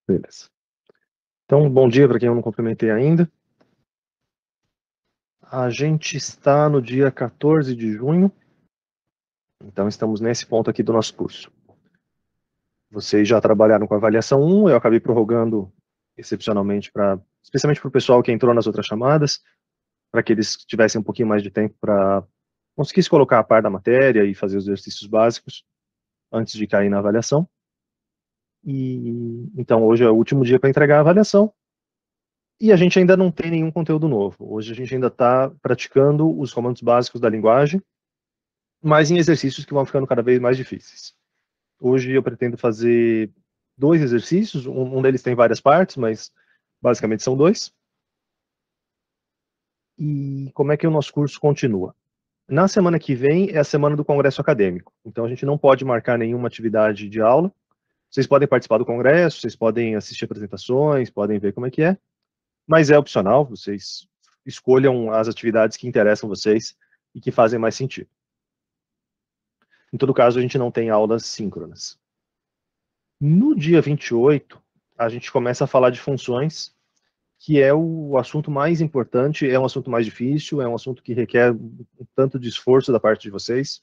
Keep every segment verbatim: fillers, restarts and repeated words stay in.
Beleza. Então, bom dia para quem eu não cumprimentei ainda. A gente está no dia quatorze de junho, então estamos nesse ponto aqui do nosso curso. Vocês já trabalharam com a avaliação um, eu acabei prorrogando excepcionalmente, para, especialmente para o pessoal que entrou nas outras chamadas, para que eles tivessem um pouquinho mais de tempo para conseguir se colocar a par da matéria e fazer os exercícios básicos antes de cair na avaliação. E então hoje é o último dia para entregar a avaliação. E a gente ainda não tem nenhum conteúdo novo. Hoje a gente ainda está praticando os comandos básicos da linguagem, mas em exercícios que vão ficando cada vez mais difíceis. Hoje eu pretendo fazer dois exercícios, um, um deles tem várias partes, mas basicamente são dois. E como é que o nosso curso continua? Na semana que vem é a semana do congresso acadêmico, então a gente não pode marcar nenhuma atividade de aula. Vocês podem participar do congresso, vocês podem assistir apresentações, podem ver como é que é, mas é opcional, vocês escolham as atividades que interessam vocês e que fazem mais sentido. Em todo caso, a gente não tem aulas síncronas. No dia vinte e oito, a gente começa a falar de funções, que é o assunto mais importante, é um assunto mais difícil, é um assunto que requer um tanto de esforço da parte de vocês.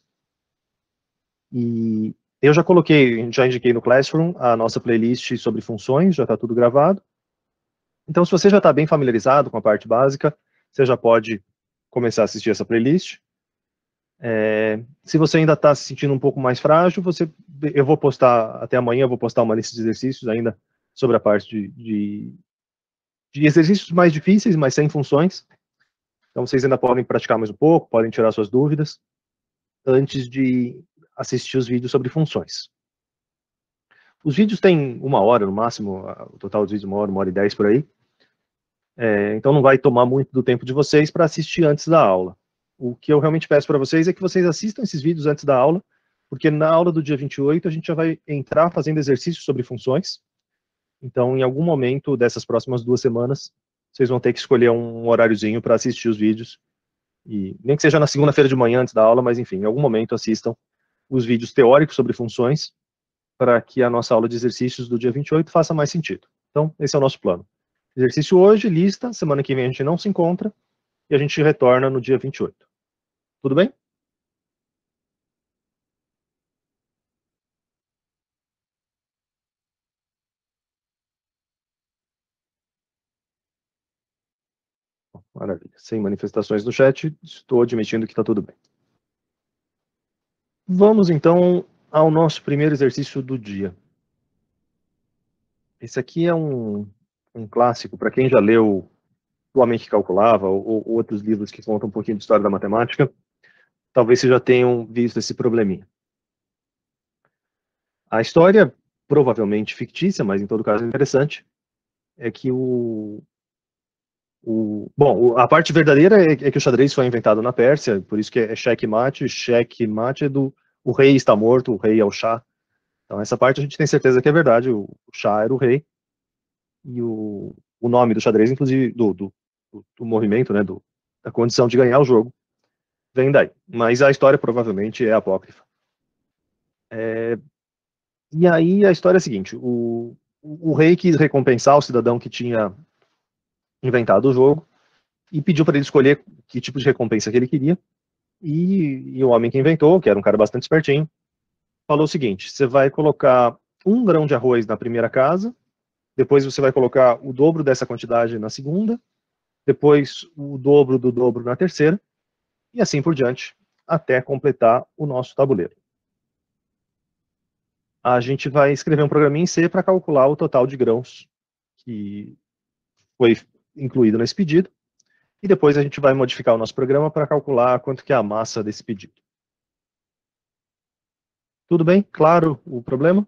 E eu já coloquei, já indiquei no Classroom a nossa playlist sobre funções, já está tudo gravado. Então, se você já está bem familiarizado com a parte básica, você já pode começar a assistir essa playlist. É, se você ainda está se sentindo um pouco mais frágil, você, eu vou postar, até amanhã, eu vou postar uma lista de exercícios ainda sobre a parte de, de, de exercícios mais difíceis, mas sem funções. Então, vocês ainda podem praticar mais um pouco, podem tirar suas dúvidas, antes de assistir os vídeos sobre funções. Os vídeos têm uma hora, no máximo, o total dos vídeos uma hora, uma hora e dez por aí. É, então não vai tomar muito do tempo de vocês para assistir antes da aula. O que eu realmente peço para vocês é que vocês assistam esses vídeos antes da aula, porque na aula do dia vinte e oito a gente já vai entrar fazendo exercícios sobre funções. Então, em algum momento dessas próximas duas semanas, vocês vão ter que escolher um horáriozinho para assistir os vídeos. E nem que seja na segunda-feira de manhã antes da aula, mas enfim, em algum momento assistam os vídeos teóricos sobre funções, para que a nossa aula de exercícios do dia vinte e oito faça mais sentido. Então, esse é o nosso plano. Exercício hoje, lista, semana que vem a gente não se encontra, e a gente retorna no dia vinte e oito. Tudo bem? Maravilha. Sem manifestações no chat, estou admitindo que está tudo bem. Vamos, então, ao nosso primeiro exercício do dia. Esse aqui é um, um clássico, para quem já leu O Homem que Calculava, ou, ou outros livros que contam um pouquinho de história da matemática, talvez vocês já tenham visto esse probleminha. A história, provavelmente fictícia, mas em todo caso interessante, é que o, o bom, a parte verdadeira é, é que o xadrez foi inventado na Pérsia, por isso que é checkmate, checkmate é do o rei está morto, o rei é o Shah. Então essa parte a gente tem certeza que é verdade, o, o Shah era o rei, e o, o nome do xadrez, inclusive, do, do, do movimento, né, do, da condição de ganhar o jogo, vem daí. Mas a história provavelmente é apócrifa. É, e aí a história é a seguinte, o, o, o rei quis recompensar o cidadão que tinha inventado o jogo, e pediu para ele escolher que tipo de recompensa que ele queria, e, e o homem que inventou, que era um cara bastante espertinho, falou o seguinte: você vai colocar um grão de arroz na primeira casa, depois você vai colocar o dobro dessa quantidade na segunda, depois o dobro do dobro na terceira, e assim por diante, até completar o nosso tabuleiro. A gente vai escrever um programinha em C para calcular o total de grãos que foi incluído nesse pedido, e depois a gente vai modificar o nosso programa para calcular quanto que é a massa desse pedido. Tudo bem? Claro o problema?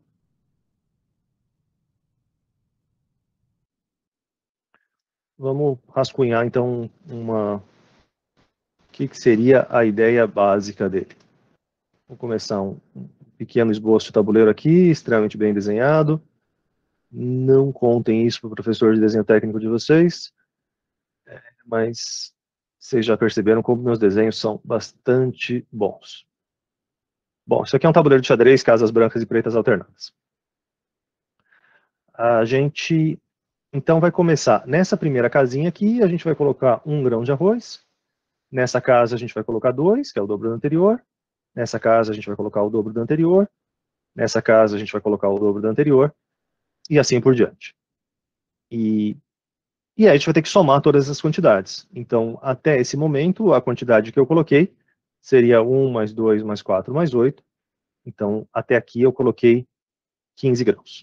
Vamos rascunhar, então, uma... o que, que seria a ideia básica dele. Vou começar um pequeno esboço de tabuleiro aqui, extremamente bem desenhado. Não contem isso para o professor de desenho técnico de vocês, mas vocês já perceberam como meus desenhos são bastante bons. Bom, isso aqui é um tabuleiro de xadrez, casas brancas e pretas alternadas. a gente, então, vai começar nessa primeira casinha aqui, a gente vai colocar um grão de arroz. Nessa casa, a gente vai colocar dois, que é o dobro do anterior. Nessa casa, a gente vai colocar o dobro do anterior. Nessa casa, a gente vai colocar o dobro do anterior. E assim por diante. E, e aí a gente vai ter que somar todas essas quantidades. Então, até esse momento, a quantidade que eu coloquei seria um mais dois mais quatro mais oito. Então, até aqui eu coloquei quinze grãos.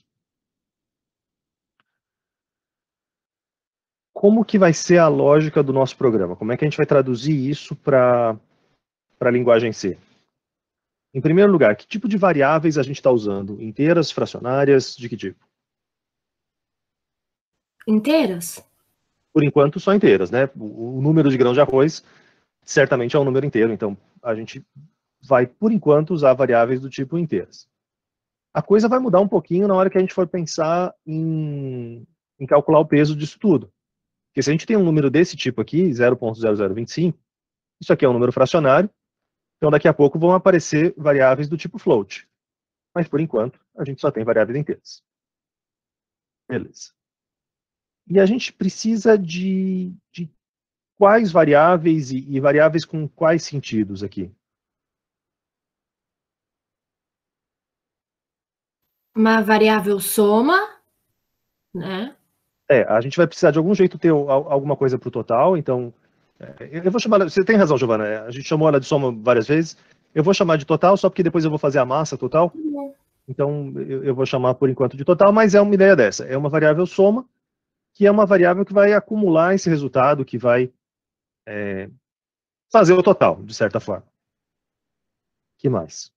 Como que vai ser a lógica do nosso programa? Como é que a gente vai traduzir isso para a linguagem C? Em primeiro lugar, que tipo de variáveis a gente está usando? Inteiras, fracionárias, de que tipo? Inteiras? Por enquanto, só inteiras, né? O, o número de grãos de arroz certamente é um número inteiro, então a gente vai, por enquanto, usar variáveis do tipo inteiras. A coisa vai mudar um pouquinho na hora que a gente for pensar em, em calcular o peso disso tudo. Porque se a gente tem um número desse tipo aqui, zero ponto zero zero dois cinco, isso aqui é um número fracionário, então daqui a pouco vão aparecer variáveis do tipo float. Mas por enquanto, a gente só tem variáveis inteiras. Beleza. E a gente precisa de, de quais variáveis e, e variáveis com quais sentidos aqui? Uma variável soma, né? É, a gente vai precisar de algum jeito ter alguma coisa para o total, então, é, eu vou chamar, você tem razão, Giovana, a gente chamou ela de soma várias vezes, eu vou chamar de total só porque depois eu vou fazer a massa total, então eu, eu vou chamar por enquanto de total, mas é uma ideia dessa, é uma variável soma, que é uma variável que vai acumular esse resultado, que vai é, fazer o total, de certa forma. Que mais?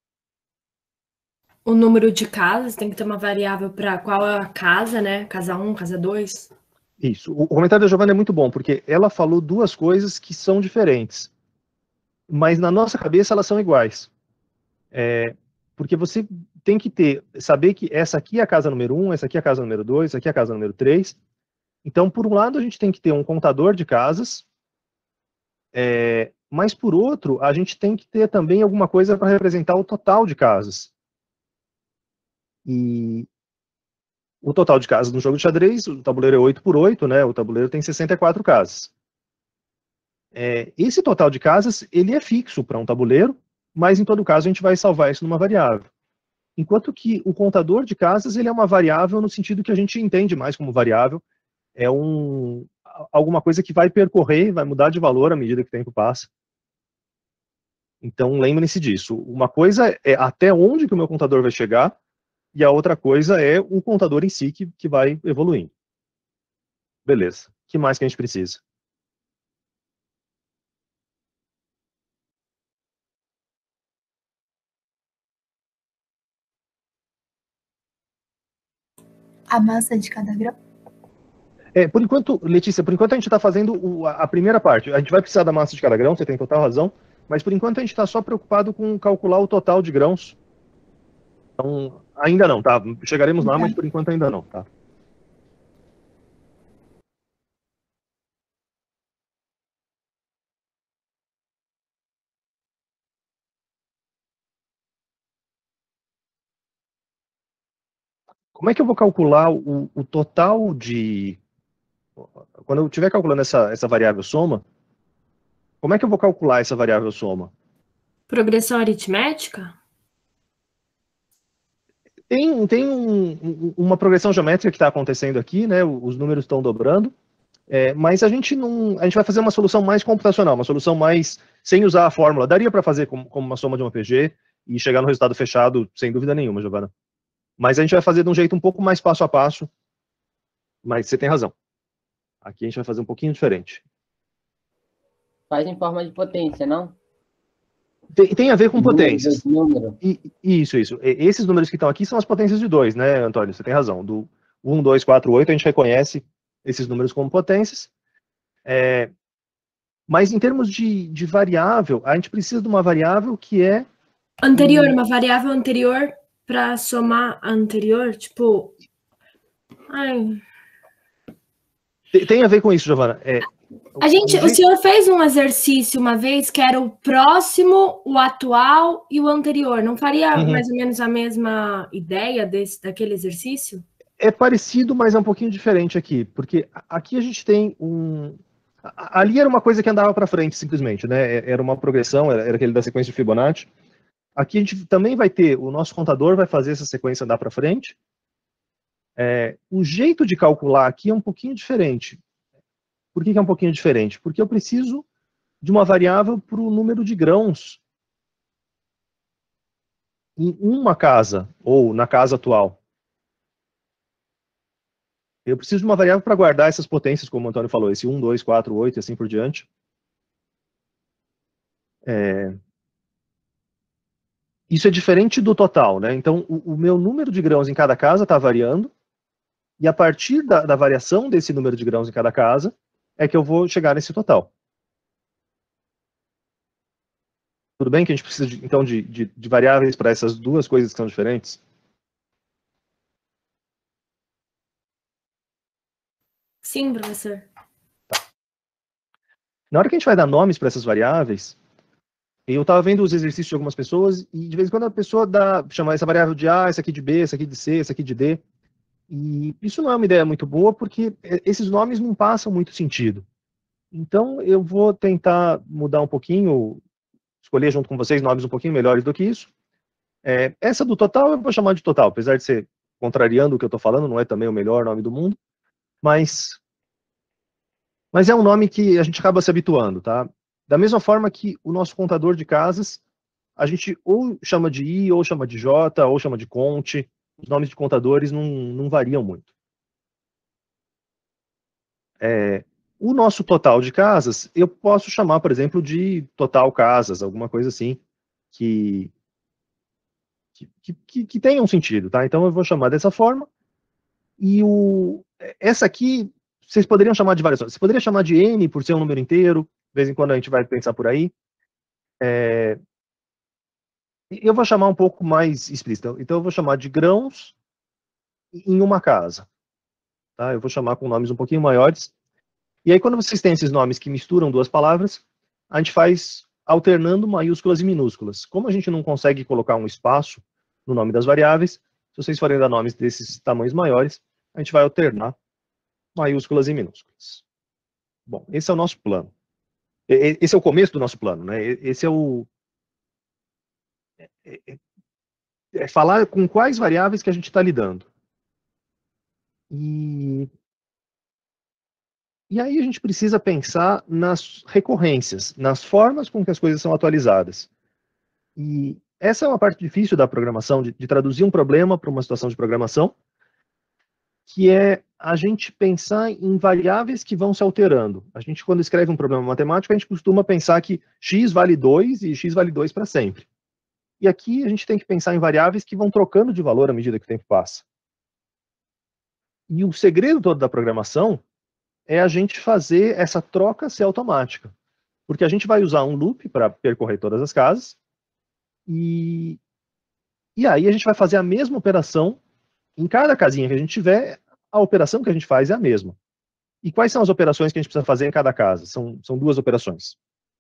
O número de casas, tem que ter uma variável para qual é a casa, né? Casa um, casa dois. Isso. O comentário da Giovana é muito bom, porque ela falou duas coisas que são diferentes, mas na nossa cabeça elas são iguais. É, porque você tem que ter, saber que essa aqui é a casa número um, essa aqui é a casa número dois, essa aqui é a casa número três. Então, por um lado, a gente tem que ter um contador de casas, é, mas por outro, a gente tem que ter também alguma coisa para representar o total de casas. E o total de casas no jogo de xadrez, o tabuleiro é oito por oito, né? O tabuleiro tem sessenta e quatro casas. É, esse total de casas, ele é fixo para um tabuleiro, mas em todo caso a gente vai salvar isso numa variável. Enquanto que o contador de casas, ele é uma variável no sentido que a gente entende mais como variável, é um, alguma coisa que vai percorrer, vai mudar de valor à medida que o tempo passa. Então lembrem-se disso. Uma coisa é até onde que o meu contador vai chegar, e a outra coisa é o contador em si que, que vai evoluindo. Beleza. O que mais que a gente precisa? A massa de cada grão? É, por enquanto, Letícia, por enquanto a gente está fazendo o, a, a primeira parte. A gente vai precisar da massa de cada grão, você tem total razão, mas por enquanto a gente está só preocupado com calcular o total de grãos. Então, ainda não, tá? Chegaremos lá, mas por enquanto ainda não, tá? Como é que eu vou calcular o, o total de... Quando eu estiver calculando essa, essa variável soma, como é que eu vou calcular essa variável soma? Progressão aritmética? Tem, tem um, uma progressão geométrica que está acontecendo aqui, né? Os números estão dobrando, é, mas a gente não, a gente vai fazer uma solução mais computacional, uma solução mais sem usar a fórmula. Daria para fazer como, como uma soma de um A P G e chegar no resultado fechado sem dúvida nenhuma, Giovana. Mas a gente vai fazer de um jeito um pouco mais passo a passo. Mas você tem razão. Aqui a gente vai fazer um pouquinho diferente. Faz em forma de potência, não? Tem, tem a ver com potências. Número. E, isso, isso. E, esses números que estão aqui são as potências de dois, né, Antônio? Você tem razão. Do um, dois, quatro, oito, a gente reconhece esses números como potências. É, mas em termos de, de variável, a gente precisa de uma variável que é... Anterior, uma variável anterior para somar a anterior, tipo... Ai... Tem, tem a ver com isso, Giovana. É, a gente, o, o senhor fez um exercício uma vez que era o próximo, o atual e o anterior. Não faria uhum. mais ou menos a mesma ideia desse, daquele exercício? É parecido, mas é um pouquinho diferente aqui, porque aqui a gente tem um... Ali era uma coisa que andava para frente, simplesmente, né? Era uma progressão, era, era aquele da sequência de Fibonacci. Aqui a gente também vai ter, o nosso contador vai fazer essa sequência andar para frente. É, o jeito de calcular aqui é um pouquinho diferente. Por que, que é um pouquinho diferente? Porque eu preciso de uma variável para o número de grãos em uma casa, ou na casa atual. Eu preciso de uma variável para guardar essas potências, como o Antônio falou, esse um, dois, quatro, oito e assim por diante. É... Isso é diferente do total, né? Então, o, o meu número de grãos em cada casa está variando, e a partir da, da variação desse número de grãos em cada casa, é que eu vou chegar nesse total. Tudo bem que a gente precisa, de, então, de, de, de variáveis para essas duas coisas que são diferentes? Sim, professor. Tá. Na hora que a gente vai dar nomes para essas variáveis, eu estava vendo os exercícios de algumas pessoas, e de vez em quando a pessoa dá, chama essa variável de A, essa aqui de B, essa aqui de C, essa aqui de D. E isso não é uma ideia muito boa, porque esses nomes não passam muito sentido. Então, eu vou tentar mudar um pouquinho, escolher junto com vocês nomes um pouquinho melhores do que isso. É, essa do total eu vou chamar de total, apesar de ser contrariando o que eu estou falando, não é também o melhor nome do mundo, mas, mas é um nome que a gente acaba se habituando, tá? Da mesma forma que o nosso contador de casas, a gente ou chama de I, ou chama de J, ou chama de Conte. Os nomes de contadores não, não variam muito. É, o nosso total de casas, eu posso chamar, por exemplo, de total casas, alguma coisa assim, que, que, que, que tenha um sentido, tá? Então eu vou chamar dessa forma. E o, essa aqui, vocês poderiam chamar de várias formas. Você poderia chamar de N por ser um número inteiro, de vez em quando a gente vai pensar por aí. É, eu vou chamar um pouco mais explícito. Então eu vou chamar de grãos em uma casa. Tá? Eu vou chamar com nomes um pouquinho maiores. E aí, quando vocês têm esses nomes que misturam duas palavras, a gente faz alternando maiúsculas e minúsculas. Como a gente não consegue colocar um espaço no nome das variáveis, se vocês forem dar nomes desses tamanhos maiores, a gente vai alternar maiúsculas e minúsculas. Bom, esse é o nosso plano. Esse é o começo do nosso plano, né? Esse é o... É, é falar com quais variáveis que a gente está lidando. E... E aí a gente precisa pensar nas recorrências, nas formas com que as coisas são atualizadas. E essa é uma parte difícil da programação, de, de traduzir um problema para uma situação de programação, que é a gente pensar em variáveis que vão se alterando. A gente, quando escreve um problema matemático, a gente costuma pensar que x vale dois e x vale dois para sempre. E aqui a gente tem que pensar em variáveis que vão trocando de valor à medida que o tempo passa. E o segredo todo da programação é a gente fazer essa troca ser automática. Porque a gente vai usar um loop para percorrer todas as casas, e, e aí a gente vai fazer a mesma operação, em cada casinha que a gente tiver, a operação que a gente faz é a mesma. E quais são as operações que a gente precisa fazer em cada casa? São, são duas operações.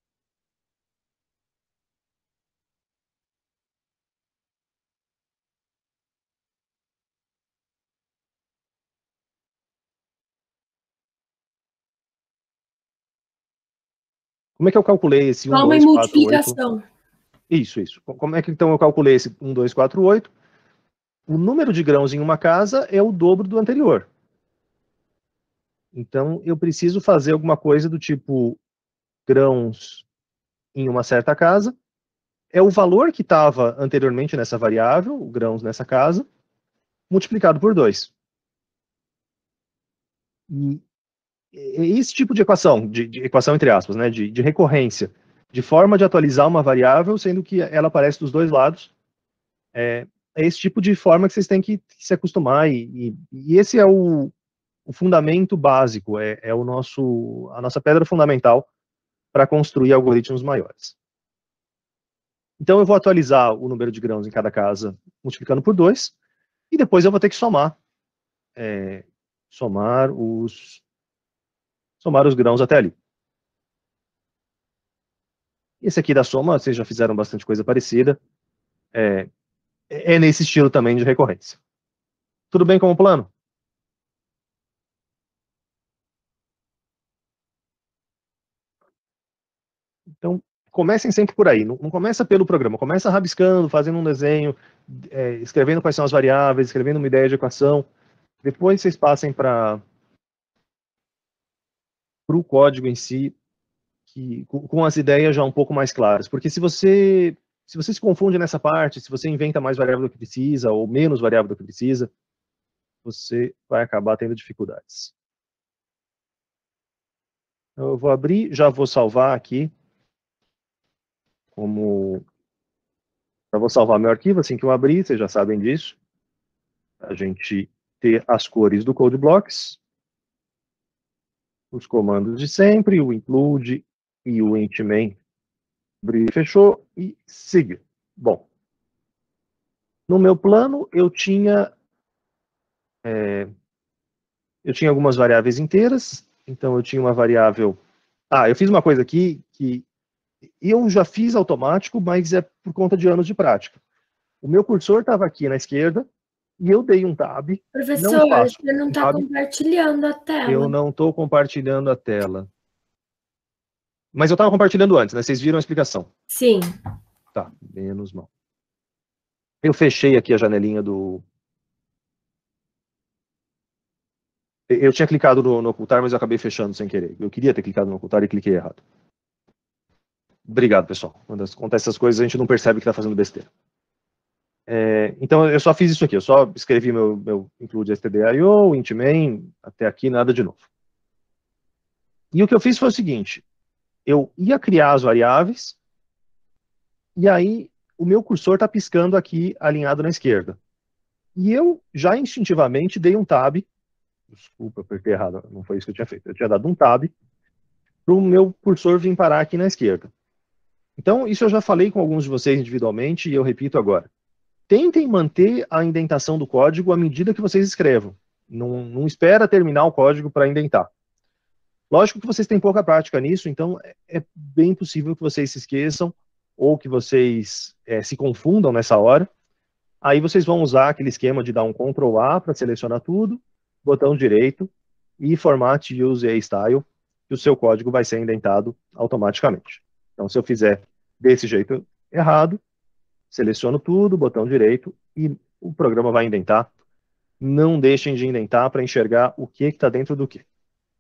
Como é que eu calculei esse um, Soma e dois, quatro, oito? multiplicação. Isso, isso. Como é que então eu calculei esse um, dois, quatro, oito? O número de grãos em uma casa é o dobro do anterior. Então, eu preciso fazer alguma coisa do tipo grãos em uma certa casa, é o valor que estava anteriormente nessa variável, o grãos nessa casa, multiplicado por dois. E esse tipo de equação, de, de equação entre aspas, né, de, de recorrência, de forma de atualizar uma variável, sendo que ela aparece dos dois lados, é, é esse tipo de forma que vocês têm que, que se acostumar, e, e, e esse é o, o fundamento básico, é, é o nosso, a nossa pedra fundamental para construir algoritmos maiores. Então eu vou atualizar o número de grãos em cada casa multiplicando por dois, e depois eu vou ter que somar, é, somar, os, somar os grãos até ali. Esse aqui da soma, vocês já fizeram bastante coisa parecida, é, é nesse estilo também de recorrência. Tudo bem com o plano? Então, comecem sempre por aí, não, não começa pelo programa, começa rabiscando, fazendo um desenho, é, escrevendo quais são as variáveis, escrevendo uma ideia de equação, depois vocês passem para o código em si, que, com, com as ideias já um pouco mais claras, porque se você, se você se confunde nessa parte, se você inventa mais variável do que precisa, ou menos variável do que precisa, você vai acabar tendo dificuldades. Então, eu vou abrir, já vou salvar aqui, como... Já vou salvar meu arquivo assim que eu abrir, vocês já sabem disso. A gente ter as cores do Code Blocks, os comandos de sempre, o include e o int main. Abrir, fechou e seguir. Bom, no meu plano eu tinha é, eu tinha algumas variáveis inteiras, então eu tinha uma variável... Ah, eu fiz uma coisa aqui que eu já fiz automático, mas é por conta de anos de prática. O meu cursor estava aqui na esquerda, e eu dei um tab. Professor, não faço você não está compartilhando a tela. Eu não estou compartilhando a tela. Mas eu estava compartilhando antes, né? Vocês viram a explicação? Sim. Tá, menos mal. Eu fechei aqui a janelinha do... Eu tinha clicado no, no ocultar, mas eu acabei fechando sem querer. Eu queria ter clicado no ocultar e cliquei errado. Obrigado, pessoal. Quando acontece essas coisas, a gente não percebe que está fazendo besteira. É, então, eu só fiz isso aqui. Eu só escrevi meu, meu include stdio, int main, até aqui, nada de novo. E o que eu fiz foi o seguinte. Eu ia criar as variáveis, e aí o meu cursor está piscando aqui, alinhado na esquerda. E eu, já instintivamente, dei um tab. Desculpa, apertei errado, não foi isso que eu tinha feito. Eu tinha dado um tab para o meu cursor vir parar aqui na esquerda. Então, isso eu já falei com alguns de vocês individualmente, e eu repito agora. Tentem manter a indentação do código à medida que vocês escrevam. Não, não espera terminar o código para indentar. Lógico que vocês têm pouca prática nisso, então é bem possível que vocês se esqueçam ou que vocês é, se confundam nessa hora. Aí vocês vão usar aquele esquema de dar um control A para selecionar tudo, botão direito e Format Use a Style, que o seu código vai ser indentado automaticamente. Então, se eu fizer desse jeito errado, seleciono tudo, botão direito, e o programa vai indentar. Não deixem de indentar para enxergar o que está dentro do que.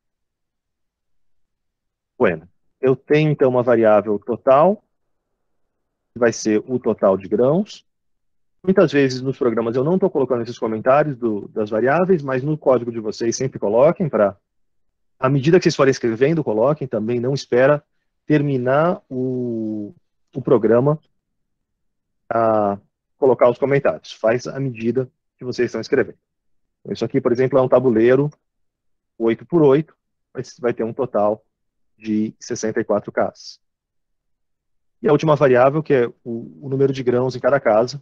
Bueno, eu tenho então uma variável total, que vai ser o total de grãos. Muitas vezes nos programas eu não estou colocando esses comentários do, das variáveis, mas no código de vocês sempre coloquem, para, à medida que vocês forem escrevendo, coloquem também, não espera terminar o, o programa a colocar os comentários. Faz à medida que vocês estão escrevendo. Então, isso aqui, por exemplo, é um tabuleiro oito por oito, mas vai ter um total de sessenta e quatro casas. E a última variável, que é o, o número de grãos em cada casa.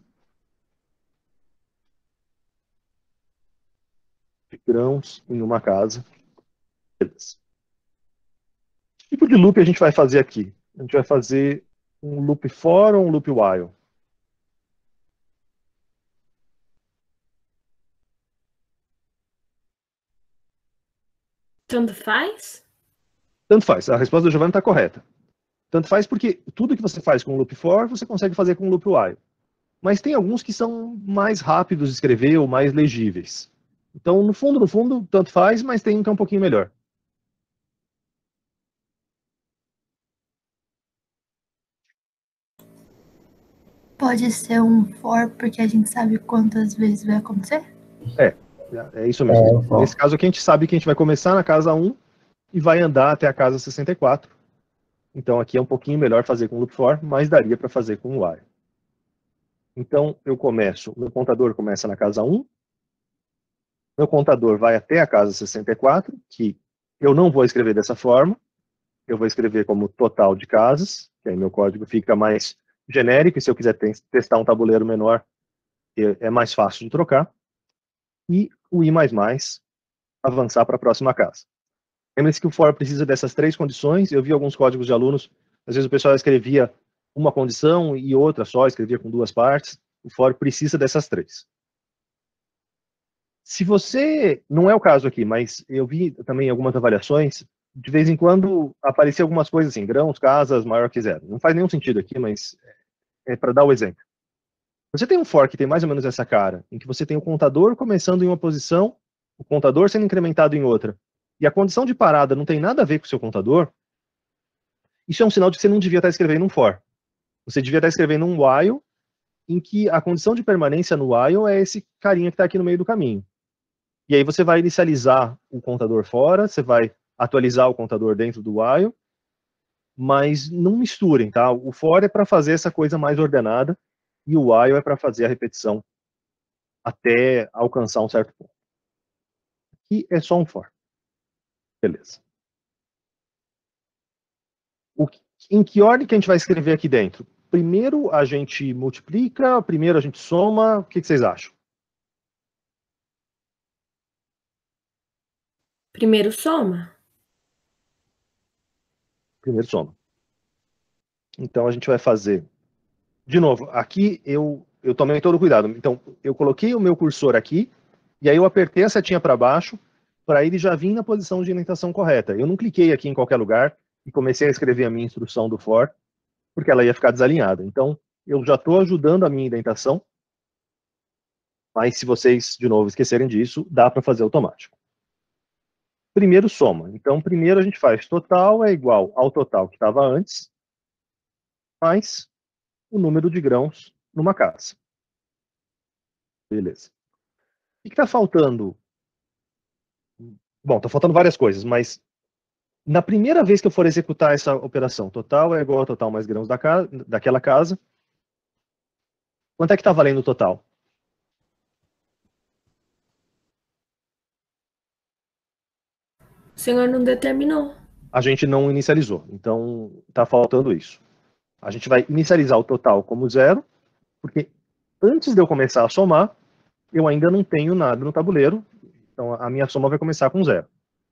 De grãos em uma casa. Beleza. Que tipo de loop a gente vai fazer aqui? A gente vai fazer um loop for ou um loop while? Tanto faz? Tanto faz. A resposta do Giovanni está correta. Tanto faz porque tudo que você faz com loop for, você consegue fazer com loop while. Mas tem alguns que são mais rápidos de escrever ou mais legíveis. Então, no fundo, no fundo, tanto faz, mas tem um que é um pouquinho melhor. Pode ser um for, porque a gente sabe quantas vezes vai acontecer? É, é isso mesmo. É, Nesse caso aqui, a gente sabe que a gente vai começar na casa um e vai andar até a casa sessenta e quatro. Então, aqui é um pouquinho melhor fazer com loop for, mas daria para fazer com while. Então, eu começo, meu contador começa na casa um, meu contador vai até a casa sessenta e quatro, que eu não vou escrever dessa forma, eu vou escrever como total de casas, que aí meu código fica mais genérico, e se eu quiser testar um tabuleiro menor, é mais fácil de trocar. E o i mais mais, avançar para a próxima casa. Lembre-se que o for precisa dessas três condições. Eu vi alguns códigos de alunos, às vezes o pessoal escrevia uma condição e outra só, escrevia com duas partes. O for precisa dessas três. Se você, não é o caso aqui, mas eu vi também algumas avaliações, de vez em quando aparecia algumas coisas assim, grãos, casas, maior que zero. Não faz nenhum sentido aqui, mas é para dar o exemplo. Você tem um for que tem mais ou menos essa cara, em que você tem o contador começando em uma posição, o contador sendo incrementado em outra, e a condição de parada não tem nada a ver com o seu contador, isso é um sinal de que você não devia estar escrevendo um for. Você devia estar escrevendo um while, em que a condição de permanência no while é esse carinha que está aqui no meio do caminho. E aí você vai inicializar o contador fora, você vai atualizar o contador dentro do while, mas não misturem, tá? O for é para fazer essa coisa mais ordenada, e o while é para fazer a repetição até alcançar um certo ponto. Aqui é só um for. Beleza. O que, em que ordem que a gente vai escrever aqui dentro? Primeiro a gente multiplica, primeiro a gente soma, o que, que vocês acham? Primeiro soma. Primeiro soma. Então a gente vai fazer, de novo, aqui eu, eu tomei todo o cuidado. Então eu coloquei o meu cursor aqui, e aí eu apertei a setinha para baixo, para ele já vir na posição de indentação correta. Eu não cliquei aqui em qualquer lugar e comecei a escrever a minha instrução do for, porque ela ia ficar desalinhada. Então eu já estou ajudando a minha indentação, mas se vocês, de novo, esquecerem disso, dá para fazer automático. Primeiro soma. Então primeiro a gente faz total é igual ao total que estava antes, mais o número de grãos numa casa. Beleza. O que está faltando? Bom, está faltando várias coisas, mas na primeira vez que eu for executar essa operação, total é igual ao total mais grãos da casa, daquela casa, quanto é que está valendo o total? O senhor não determinou. A gente não inicializou, então está faltando isso. A gente vai inicializar o total como zero, porque antes de eu começar a somar, eu ainda não tenho nada no tabuleiro, então a minha soma vai começar com zero.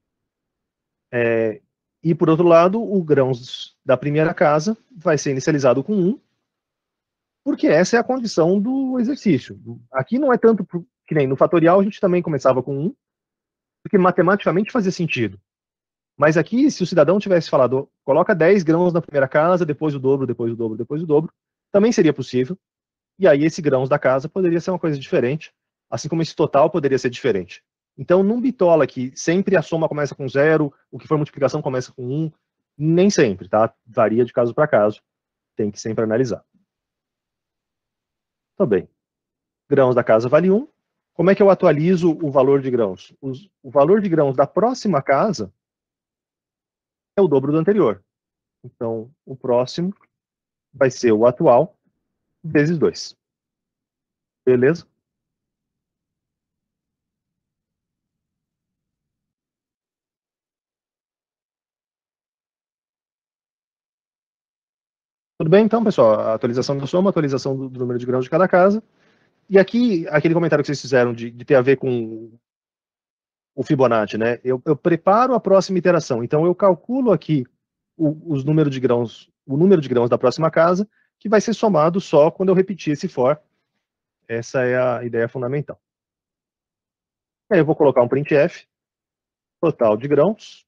É, e por outro lado, o grãos da primeira casa vai ser inicializado com um, porque essa é a condição do exercício. Aqui não é tanto que nem no fatorial a gente também começava com um, porque matematicamente fazia sentido. Mas aqui, se o cidadão tivesse falado, coloca dez grãos na primeira casa, depois o dobro, depois o dobro, depois o dobro, também seria possível. E aí esse grãos da casa poderia ser uma coisa diferente, assim como esse total poderia ser diferente. Então não bitola que sempre a soma começa com zero, o que for multiplicação começa com um, nem sempre, tá? Varia de caso para caso, tem que sempre analisar. Tá bem. Grãos da casa vale um. Como é que eu atualizo o valor de grãos? Os, o valor de grãos da próxima casa é o dobro do anterior. Então, o próximo vai ser o atual vezes dois. Beleza? Tudo bem, então, pessoal? A atualização da soma, a atualização do, do número de grãos de cada casa. E aqui, aquele comentário que vocês fizeram de, de ter a ver com o Fibonacci, né? Eu, eu preparo a próxima iteração. Então, eu calculo aqui o, os números de grãos, o número de grãos da próxima casa, que vai ser somado só quando eu repetir esse for. Essa é a ideia fundamental. E aí eu vou colocar um printf, total de grãos,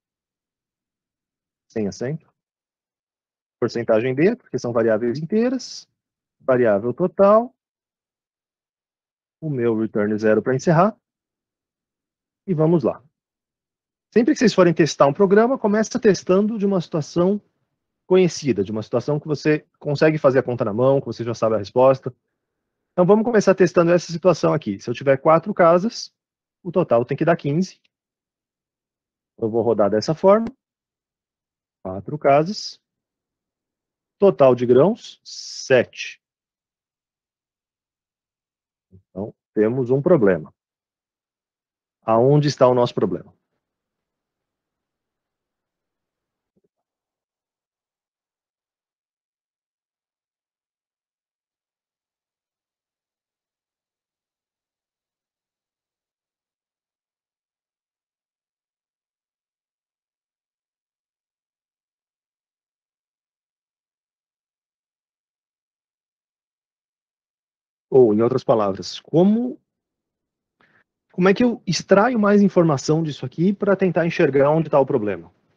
sem acento, porcentagem D, porque são variáveis inteiras, variável total, o meu return zero para encerrar, e vamos lá. Sempre que vocês forem testar um programa, começa testando de uma situação conhecida, de uma situação que você consegue fazer a conta na mão, que você já sabe a resposta. Então vamos começar testando essa situação aqui. Se eu tiver quatro casas, o total tem que dar quinze. Eu vou rodar dessa forma. Quatro casas. Total de grãos, sete. Então, temos um problema. Aonde está o nosso problema? Ou, em outras palavras, como, como é que eu extraio mais informação disso aqui para tentar enxergar onde está o problema?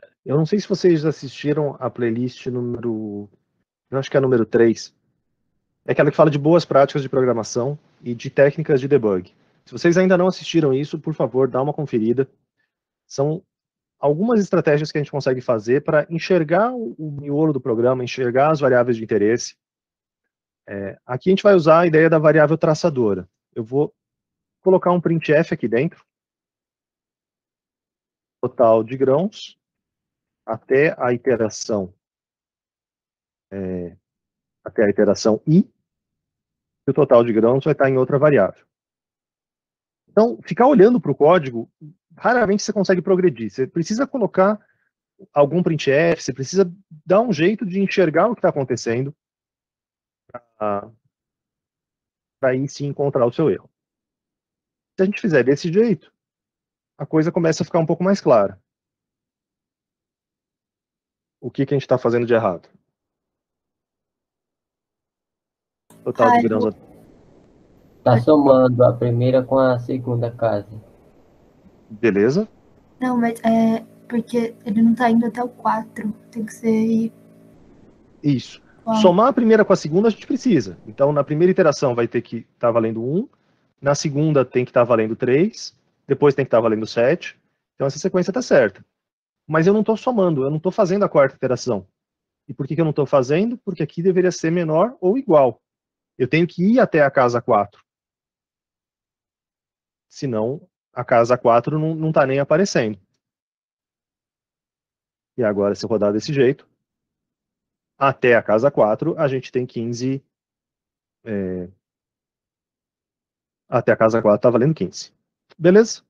Eu não sei se vocês assistiram a playlist número... Eu acho que é a número três. É aquela que fala de boas práticas de programação e de técnicas de debug. Se vocês ainda não assistiram isso, por favor, dá uma conferida. São algumas estratégias que a gente consegue fazer para enxergar o, o miolo do programa, enxergar as variáveis de interesse. É, aqui a gente vai usar a ideia da variável traçadora. Eu vou colocar um printf aqui dentro. Total de grãos até a iteração é, até a iteração i, e o total de grãos vai estar em outra variável. Então, ficar olhando para o código, raramente você consegue progredir. Você precisa colocar algum printf, você precisa dar um jeito de enxergar o que está acontecendo para aí sim encontrar o seu erro. Se a gente fizer desse jeito, a coisa começa a ficar um pouco mais clara. O que, que a gente está fazendo de errado? Total Ah, de grãos. eu- Tá somando a primeira com a segunda casa. Beleza? Não, mas é porque ele não tá indo até o quatro. Tem que ser Isso. igual. Somar a primeira com a segunda a gente precisa. Então, na primeira iteração vai ter que estar tá valendo um, na segunda tem que estar tá valendo três, depois tem que estar tá valendo sete. Então, essa sequência está certa. Mas eu não estou somando, eu não estou fazendo a quarta iteração. E por que, que eu não estou fazendo? Porque aqui deveria ser menor ou igual. Eu tenho que ir até a casa quatro. Senão, a casa quatro não está nem aparecendo. E agora, se eu rodar desse jeito, até a casa quatro, a gente tem quinze... É, até a casa quatro está valendo quinze. Beleza?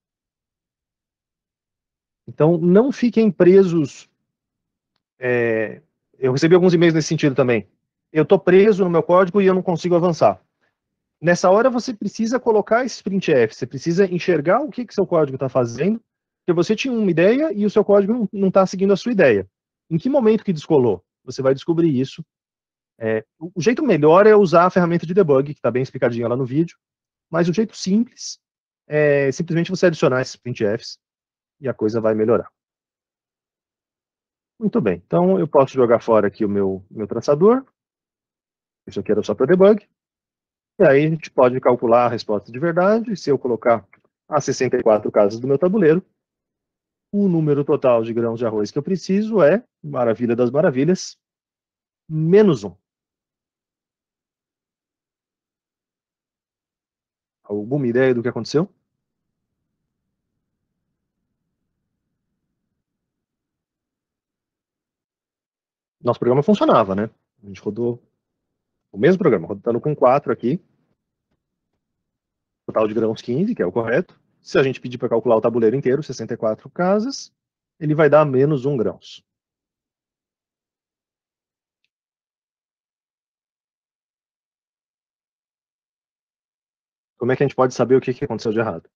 Então, não fiquem presos. É, eu recebi alguns e-mails nesse sentido também. Eu estou preso no meu código e eu não consigo avançar. Nessa hora, você precisa colocar esse printf, você precisa enxergar o que, que seu código está fazendo, porque você tinha uma ideia e o seu código não está seguindo a sua ideia. Em que momento que descolou? Você vai descobrir isso. É, o jeito melhor é usar a ferramenta de debug, que está bem explicadinha lá no vídeo, mas o jeito simples é simplesmente você adicionar esses printfs e a coisa vai melhorar. Muito bem, então eu posso jogar fora aqui o meu, meu traçador. Isso aqui era só para debug. E aí a gente pode calcular a resposta de verdade. Se eu colocar as sessenta e quatro casas do meu tabuleiro, o número total de grãos de arroz que eu preciso é, maravilha das maravilhas, menos um. Alguma ideia do que aconteceu? Nosso programa funcionava, né? A gente rodou o mesmo programa, rodando com quatro aqui. Total de grãos quinze, que é o correto. Se a gente pedir para calcular o tabuleiro inteiro, sessenta e quatro casas, ele vai dar menos um grãos. Como é que a gente pode saber o que aconteceu de errado?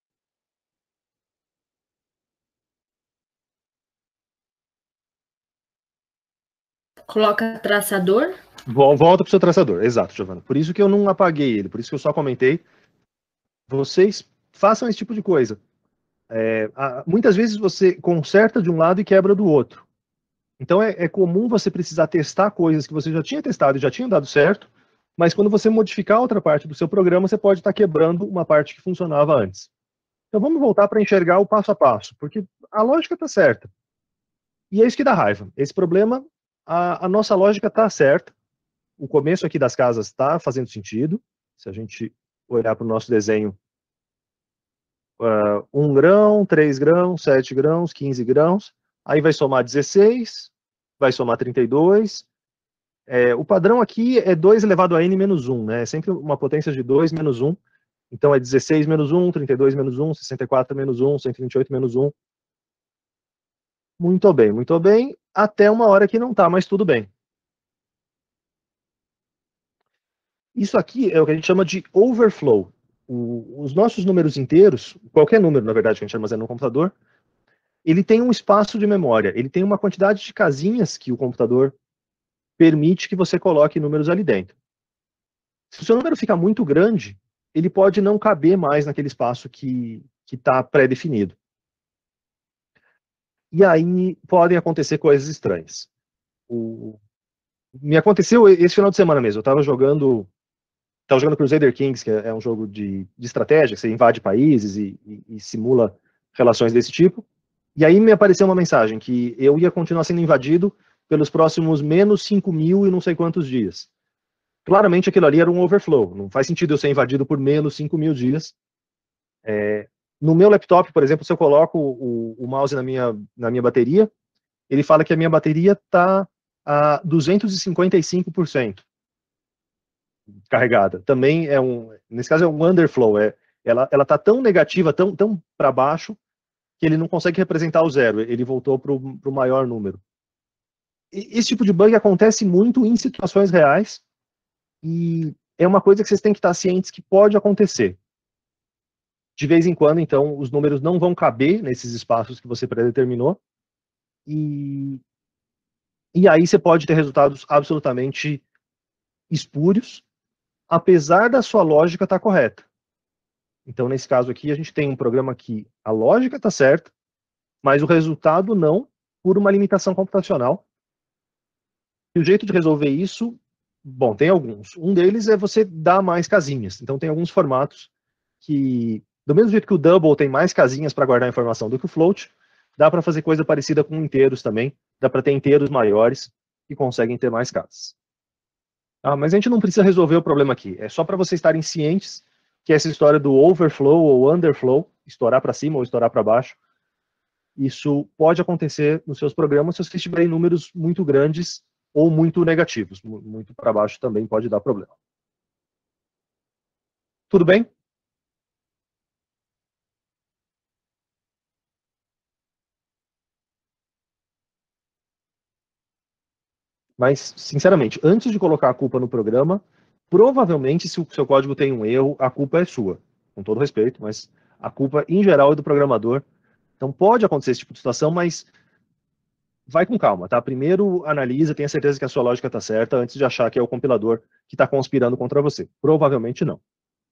Coloca traçador. Volta para o seu traçador, exato, Giovana. Por isso que eu não apaguei ele, por isso que eu só comentei. Vocês façam esse tipo de coisa. É, muitas vezes você conserta de um lado e quebra do outro. Então é, é comum você precisar testar coisas que você já tinha testado e já tinham dado certo, mas quando você modificar outra parte do seu programa, você pode estar quebrando uma parte que funcionava antes. Então vamos voltar para enxergar o passo a passo, porque a lógica está certa. E é isso que dá raiva. Esse problema, a, a nossa lógica está certa. O começo aqui das casas está fazendo sentido. Se a gente olhar para o nosso desenho, uh, um grão, três grãos, sete grãos, quinze grãos, aí vai somar dezesseis, vai somar trinta e dois. É, o padrão aqui é dois elevado a n menos um, né? É sempre uma potência de dois menos um. Então é dezesseis menos um, trinta e dois menos um, sessenta e quatro menos um, cento e vinte e oito menos um. Muito bem, muito bem. Até uma hora que não está, mas tudo bem. Isso aqui é o que a gente chama de overflow. O, os nossos números inteiros, qualquer número, na verdade, que a gente armazena no computador, ele tem um espaço de memória, ele tem uma quantidade de casinhas que o computador permite que você coloque números ali dentro. Se o seu número ficar muito grande, ele pode não caber mais naquele espaço que está pré-definido. e aí podem acontecer coisas estranhas. O, me aconteceu esse final de semana mesmo, eu estava jogando, tava jogando Crusader Kings, que é um jogo de, de estratégia, que você invade países e, e, e simula relações desse tipo, e aí me apareceu uma mensagem que eu ia continuar sendo invadido pelos próximos menos cinco mil e não sei quantos dias. Claramente aquilo ali era um overflow, não faz sentido eu ser invadido por menos cinco mil dias. É, no meu laptop, por exemplo, se eu coloco o, o mouse na minha, na minha bateria, ele fala que a minha bateria está a duzentos e cinquenta e cinco por cento carregada. Também é um, nesse caso é um underflow, é, ela ela está tão negativa, tão, tão para baixo, que ele não consegue representar o zero, ele voltou para o maior número. E esse tipo de bug acontece muito em situações reais, e é uma coisa que vocês têm que estar cientes que pode acontecer. De vez em quando, então, os números não vão caber nesses espaços que você predeterminou, e, e aí você pode ter resultados absolutamente espúrios, apesar da sua lógica estar correta. Então, nesse caso aqui, a gente tem um programa que a lógica está certa, mas o resultado não, por uma limitação computacional. E o jeito de resolver isso, bom, tem alguns. Um deles é você dar mais casinhas. Então, tem alguns formatos que, do mesmo jeito que o double tem mais casinhas para guardar informação do que o float, dá para fazer coisa parecida com inteiros também. Dá para ter inteiros maiores que conseguem ter mais casas. Ah, mas a gente não precisa resolver o problema aqui. É só para vocês estarem cientes que essa história do overflow ou underflow, estourar para cima ou estourar para baixo, isso pode acontecer nos seus programas se vocês tiverem números muito grandes ou muito negativos. Muito para baixo também pode dar problema. Tudo bem? Mas, sinceramente, antes de colocar a culpa no programa, provavelmente, se o seu código tem um erro, a culpa é sua. Com todo respeito, mas a culpa, em geral, é do programador. Então, pode acontecer esse tipo de situação, mas vai com calma, tá? Primeiro, analisa, tenha certeza que a sua lógica está certa, antes de achar que é o compilador que está conspirando contra você. Provavelmente não.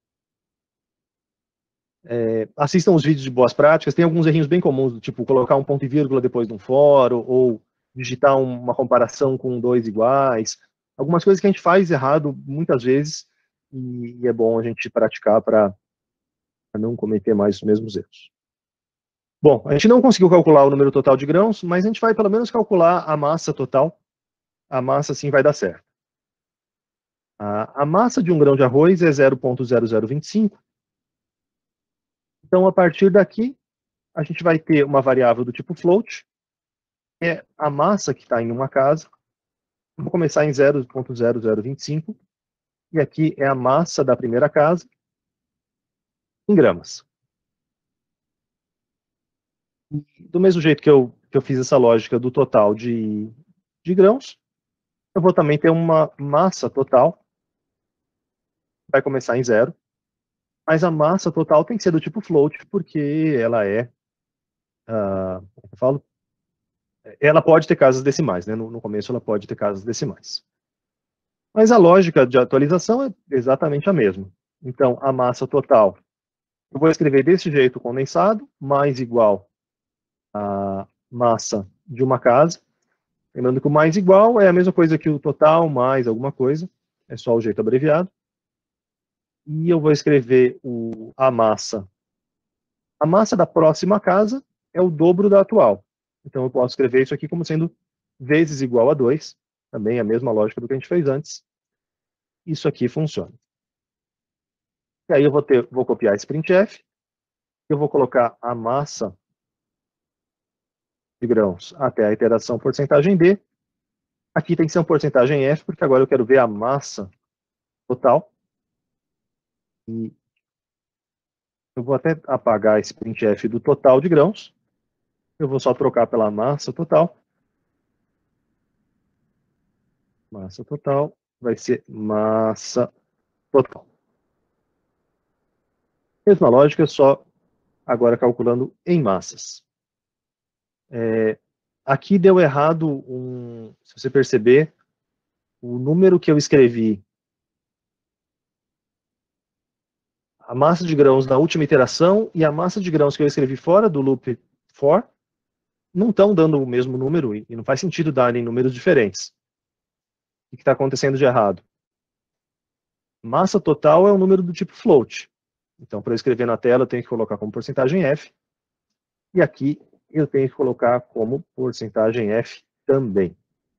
É, assistam os vídeos de boas práticas, tem alguns errinhos bem comuns, do tipo colocar um ponto e vírgula depois de um for, ou digitar uma comparação com dois iguais, algumas coisas que a gente faz errado muitas vezes, e, e é bom a gente praticar para não cometer mais os mesmos erros. Bom, a gente não conseguiu calcular o número total de grãos, mas a gente vai pelo menos calcular a massa total. A massa sim vai dar certo. A, a massa de um grão de arroz é zero ponto zero zero dois cinco. Então, a partir daqui, a gente vai ter uma variável do tipo float, que é a massa que está em uma casa. Vou começar em zero ponto zero zero dois cinco, e aqui é a massa da primeira casa, em gramas. E do mesmo jeito que eu, que eu fiz essa lógica do total de, de grãos, eu vou também ter uma massa total, vai começar em zero, mas a massa total tem que ser do tipo float, porque ela é, uh, eu falo, ela pode ter casas decimais, né? No, no começo ela pode ter casas decimais. Mas a lógica de atualização é exatamente a mesma. Então, a massa total, eu vou escrever desse jeito condensado, mais igual a massa de uma casa. Lembrando que o mais igual é a mesma coisa que o total mais alguma coisa, é só o jeito abreviado. E eu vou escrever o, a massa. A massa da próxima casa é o dobro da atual. Então eu posso escrever isso aqui como sendo vezes igual a dois, também a mesma lógica do que a gente fez antes. Isso aqui funciona. E aí eu vou, ter, vou copiar esse printf, eu vou colocar a massa de grãos até a iteração porcentagem D. Aqui tem que ser uma porcentagem F, porque agora eu quero ver a massa total. E eu vou até apagar esse printf do total de grãos. Eu vou só trocar pela massa total. Massa total vai ser massa total. Mesma lógica, só agora calculando em massas. É, aqui deu errado, um, se você perceber, o número que eu escrevi, a massa de grãos na última iteração e a massa de grãos que eu escrevi fora do loop for, não estão dando o mesmo número, e não faz sentido darem números diferentes. O que está acontecendo de errado? Massa total é um número do tipo float. Então, para eu escrever na tela, eu tenho que colocar como porcentagem F. E aqui eu tenho que colocar como porcentagem F também.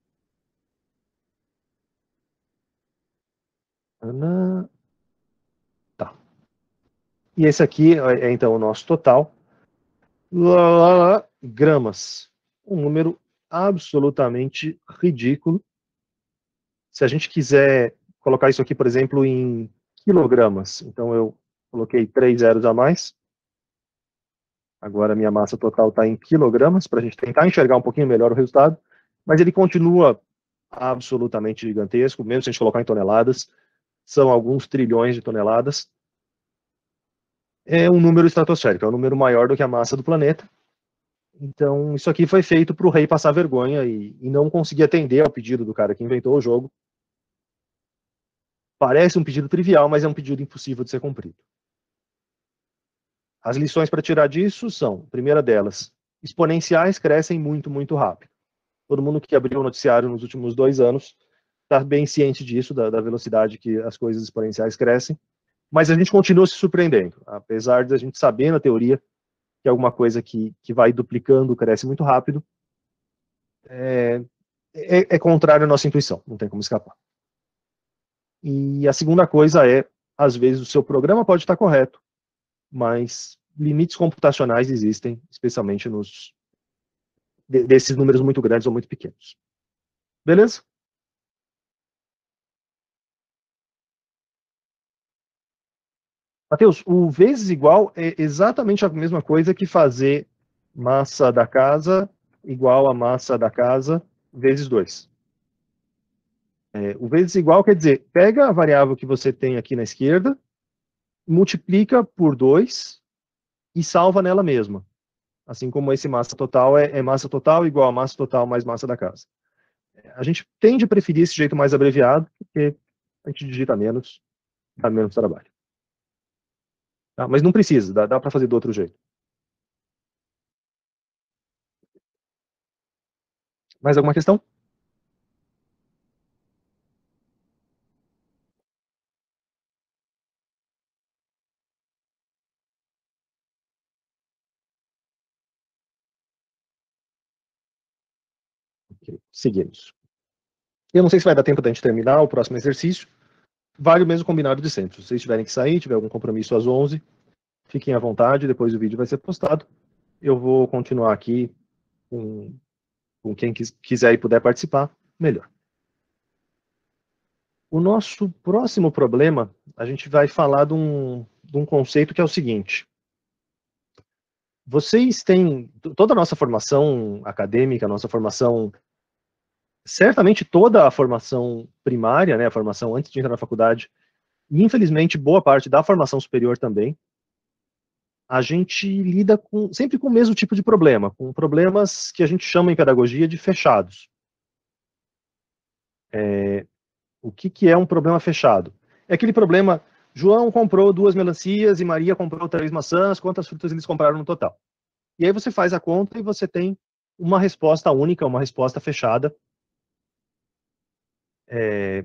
Tá. E esse aqui é, então, o nosso total. Lá, lá, lá, gramas. Um número absolutamente ridículo. Se a gente quiser colocar isso aqui, por exemplo, em quilogramas, então eu coloquei três zeros a mais. Agora a minha massa total está em quilogramas, para a gente tentar enxergar um pouquinho melhor o resultado, mas ele continua absolutamente gigantesco, mesmo se a gente colocar em toneladas, são alguns trilhões de toneladas. É um número estratosférico, é um número maior do que a massa do planeta. Então, isso aqui foi feito para o rei passar vergonha e, e não conseguir atender ao pedido do cara que inventou o jogo. Parece um pedido trivial, mas é um pedido impossível de ser cumprido. As lições para tirar disso são, a primeira delas, exponenciais crescem muito, muito rápido. Todo mundo que abriu o noticiário nos últimos dois anos está bem ciente disso, da, da velocidade que as coisas exponenciais crescem, mas a gente continua se surpreendendo, apesar de a gente saber na teoria que alguma coisa que, que vai duplicando cresce muito rápido, é, é, é contrário à nossa intuição, não tem como escapar. E a segunda coisa é, às vezes o seu programa pode estar correto, mas limites computacionais existem, especialmente nos de, desses números muito grandes ou muito pequenos. Beleza? Matheus, o vezes igual é exatamente a mesma coisa que fazer massa da casa igual a massa da casa vezes dois. É, o vezes igual quer dizer, pega a variável que você tem aqui na esquerda, multiplica por dois e salva nela mesma. Assim como esse massa total é, é massa total igual a massa total mais massa da casa. A gente tende a preferir esse jeito mais abreviado, porque a gente digita menos, dá menos trabalho. Tá? Mas não precisa, dá, dá para fazer do outro jeito. Mais alguma questão? Okay, seguimos. Eu não sei se vai dar tempo da gente terminar o próximo exercício. Vale o mesmo combinado de sempre. Se vocês tiverem que sair, tiver algum compromisso às onze, fiquem à vontade, depois o vídeo vai ser postado. Eu vou continuar aqui com, com quem quiser e puder participar, melhor. O nosso próximo problema, a gente vai falar de um, de um conceito que é o seguinte. Vocês têm, toda a nossa formação acadêmica, a nossa formação, certamente toda a formação primária, né, a formação antes de entrar na faculdade, e infelizmente boa parte da formação superior também, a gente lida com, sempre com o mesmo tipo de problema, com problemas que a gente chama em pedagogia de fechados. É, o que, que é um problema fechado? É aquele problema, João comprou duas melancias e Maria comprou três maçãs, quantas frutas eles compraram no total? E aí você faz a conta e você tem uma resposta única, uma resposta fechada, é,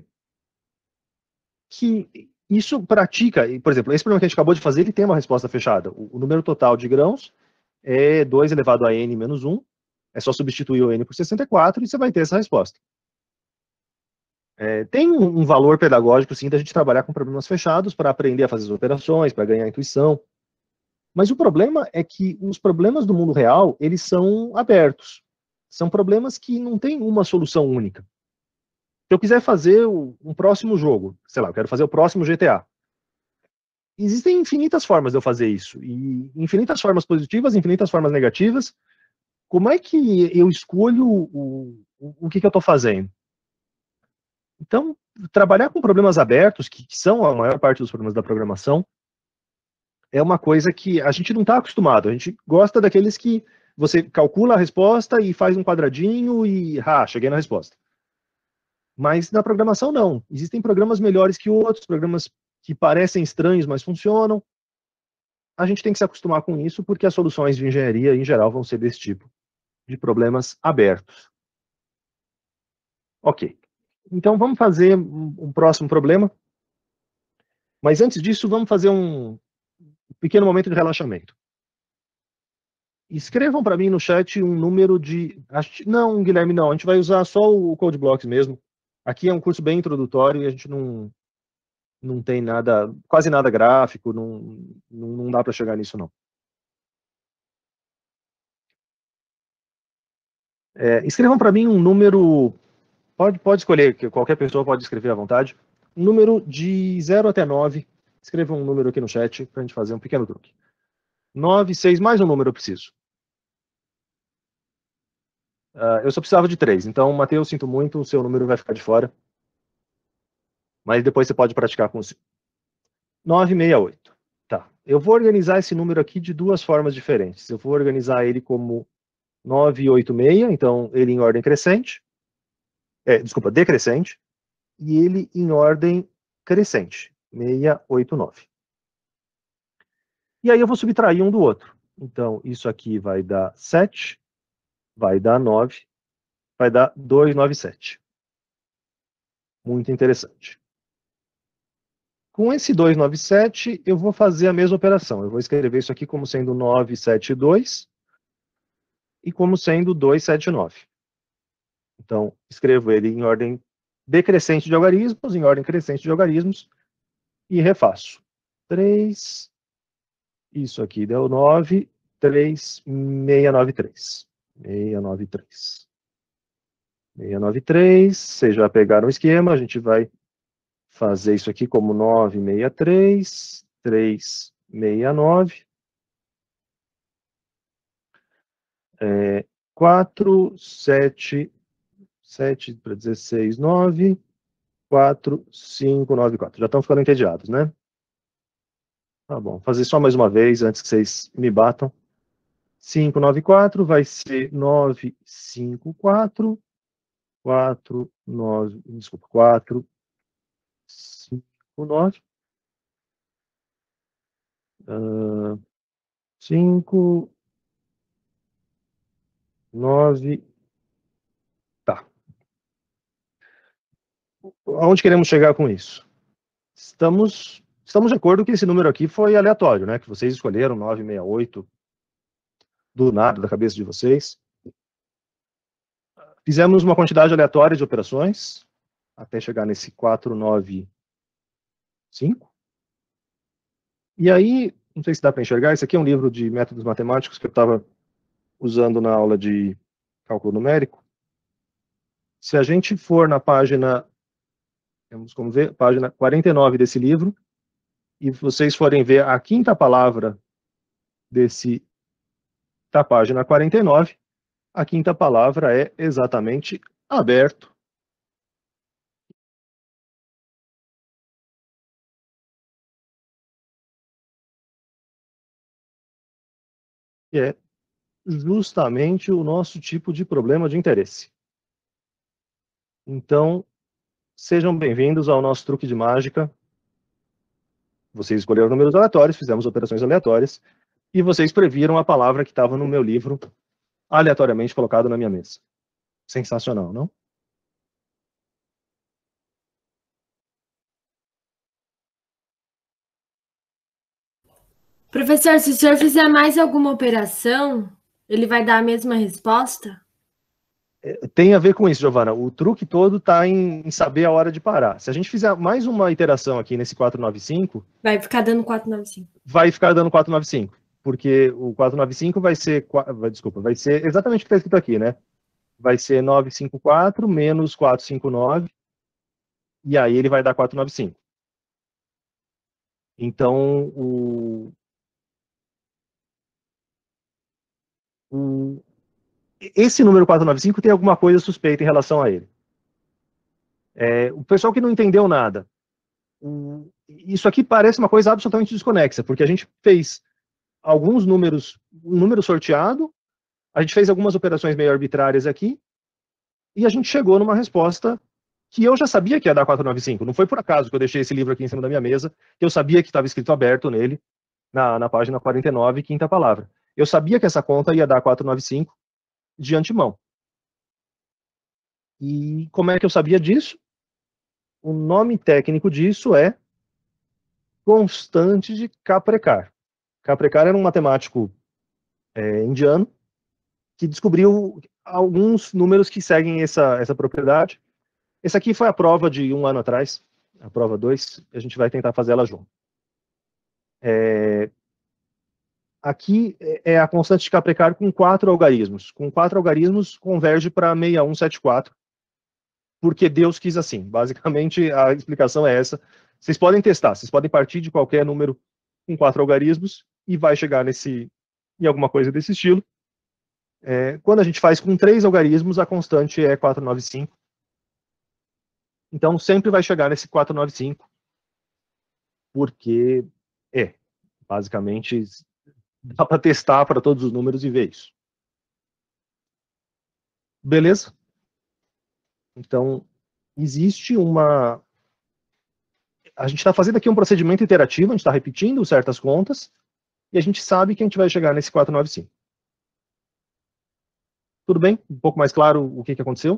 que isso pratica, por exemplo, esse problema que a gente acabou de fazer, ele tem uma resposta fechada. O, o número total de grãos é dois elevado a n menos um, é só substituir o n por sessenta e quatro e você vai ter essa resposta. É, tem um, um valor pedagógico, sim, da gente trabalhar com problemas fechados para aprender a fazer as operações, para ganhar intuição. Mas o problema é que os problemas do mundo real, eles são abertos. São problemas que não têm uma solução única. Se eu quiser fazer o, um próximo jogo, sei lá, eu quero fazer o próximo G T A. Existem infinitas formas de eu fazer isso. E infinitas formas positivas, infinitas formas negativas. Como é que eu escolho o, o, o que, que eu estou fazendo? Então, trabalhar com problemas abertos, que, que são a maior parte dos problemas da programação, é uma coisa que a gente não está acostumado. A gente gosta daqueles que você calcula a resposta e faz um quadradinho e, ah, cheguei na resposta. Mas na programação, não. Existem programas melhores que outros, programas que parecem estranhos, mas funcionam. A gente tem que se acostumar com isso, porque as soluções de engenharia, em geral, vão ser desse tipo. de problemas abertos. Ok. Então, vamos fazer um, um próximo problema. Mas antes disso, vamos fazer um pequeno momento de relaxamento. Escrevam para mim no chat um número de... Não, Guilherme, não. A gente vai usar só o Code Blocks mesmo. Aqui é um curso bem introdutório e a gente não, não tem nada, quase nada gráfico, não, não, não dá para chegar nisso, não. É, escrevam para mim um número... Pode, pode escolher, que qualquer pessoa pode escrever à vontade. Um número de zero até nove. Escrevam um número aqui no chat para a gente fazer um pequeno truque. nove, seis, mais um número eu preciso. Uh, eu só precisava de três. Então, Matheus, sinto muito, o seu número vai ficar de fora. Mas depois você pode praticar com o seu. nove, seis, oito. Tá. Eu vou organizar esse número aqui de duas formas diferentes. Eu vou organizar ele como nove, oito, seis, então ele em ordem crescente. É, desculpa, decrescente. E ele em ordem crescente. seis, oito, nove. E aí eu vou subtrair um do outro. Então, isso aqui vai dar sete, vai dar nove, vai dar duzentos e noventa e sete. Muito interessante. Com esse duzentos e noventa e sete, eu vou fazer a mesma operação. Eu vou escrever isso aqui como sendo novecentos e setenta e dois e como sendo duzentos e setenta e nove. Então, escrevo ele em ordem decrescente de algarismos, em ordem crescente de algarismos, e refaço. três, isso aqui deu nove, três, seiscentos e noventa e três. seiscentos e noventa e três. seiscentos e noventa e três, vocês já pegaram o esquema, a gente vai fazer isso aqui como novecentos e sessenta e três, trezentos e sessenta e nove, é, quatro, sete, sete para dezesseis, nove, quatro, cinco, nove, quatro. Já estão ficando entediados, né? Tá bom, vou fazer só mais uma vez antes que vocês me batam. cinco, nove, quatro vai ser nove, cinco, quatro, quatro, nove, desculpa, quatro, cinco, nove, uh, cinco, nove, tá. Aonde queremos chegar com isso? Estamos, estamos de acordo que esse número aqui foi aleatório, né? Que vocês escolheram novecentos e sessenta e oito do nada, da cabeça de vocês. Fizemos uma quantidade aleatória de operações até chegar nesse quatrocentos e noventa e cinco. E aí, não sei se dá para enxergar, esse aqui é um livro de métodos matemáticos que eu estava usando na aula de cálculo numérico. Se a gente for na página, temos como ver, página quarenta e nove desse livro, e vocês forem ver a quinta palavra desse, da página quarenta e nove, a quinta palavra é exatamente aberto. Que é justamente o nosso tipo de problema de interesse. Então, sejam bem-vindos ao nosso truque de mágica. Vocês escolheram números aleatórios, fizemos operações aleatórias, e vocês previram a palavra que estava no meu livro, aleatoriamente colocado na minha mesa. Sensacional, não? Professor, se o senhor fizer mais alguma operação, ele vai dar a mesma resposta? Tem a ver com isso, Giovana. O truque todo está em, em saber a hora de parar. Se a gente fizer mais uma iteração aqui nesse quatrocentos e noventa e cinco... Vai ficar dando quatrocentos e noventa e cinco. Vai ficar dando quatrocentos e noventa e cinco. Porque o quatrocentos e noventa e cinco vai ser... Vai, desculpa, vai ser exatamente o que está escrito aqui, né? Vai ser novecentos e cinquenta e quatro menos quatrocentos e cinquenta e nove. E aí ele vai dar quatrocentos e noventa e cinco. Então, o... o esse número quatrocentos e noventa e cinco tem alguma coisa suspeita em relação a ele. É, o pessoal que não entendeu nada, um, isso aqui parece uma coisa absolutamente desconexa, porque a gente fez alguns números, um número sorteado, a gente fez algumas operações meio arbitrárias aqui, e a gente chegou numa resposta que eu já sabia que ia dar quatrocentos e noventa e cinco. Não foi por acaso que eu deixei esse livro aqui em cima da minha mesa, que eu sabia que estava escrito aberto nele, na, na página quarenta e nove, quinta palavra. Eu sabia que essa conta ia dar quatrocentos e noventa e cinco, de antemão. E como é que eu sabia disso? O nome técnico disso é constante de Kaprekkar. Kaprekkar era um matemático é, indiano que descobriu alguns números que seguem essa, essa propriedade. Esse aqui foi a prova de um ano atrás, a prova dois, a gente vai tentar fazer ela junto. É, aqui é a constante de Kaprekkar com quatro algarismos. Com quatro algarismos, converge para seis mil cento e setenta e quatro, porque Deus quis assim. Basicamente, a explicação é essa. Vocês podem testar, vocês podem partir de qualquer número com quatro algarismos e vai chegar nesse, em alguma coisa desse estilo. É, quando a gente faz com três algarismos, a constante é quatrocentos e noventa e cinco. Então, sempre vai chegar nesse quatrocentos e noventa e cinco, porque é, basicamente, dá para testar para todos os números e ver isso. Beleza? Então, existe uma... A gente está fazendo aqui um procedimento iterativo, a gente está repetindo certas contas, e a gente sabe que a gente vai chegar nesse quatrocentos e noventa e cinco. Tudo bem? Um pouco mais claro o que, que aconteceu?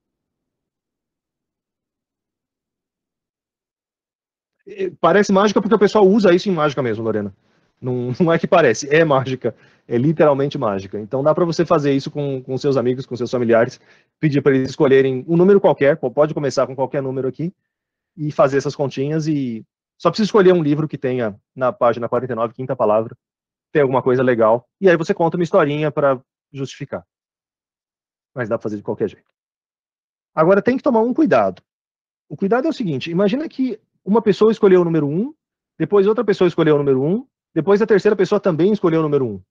Parece mágica porque o pessoal usa isso em mágica mesmo, Lorena. Não, não é que parece, é mágica, é literalmente mágica. Então dá para você fazer isso com, com seus amigos, com seus familiares, pedir para eles escolherem um número qualquer, pode começar com qualquer número aqui, e fazer essas continhas, e só precisa escolher um livro que tenha na página quarenta e nove, quinta palavra, tem alguma coisa legal, e aí você conta uma historinha para justificar. Mas dá para fazer de qualquer jeito. Agora tem que tomar um cuidado. O cuidado é o seguinte, imagina que uma pessoa escolheu o número um, depois outra pessoa escolheu o número um, depois a terceira pessoa também escolheu o número um.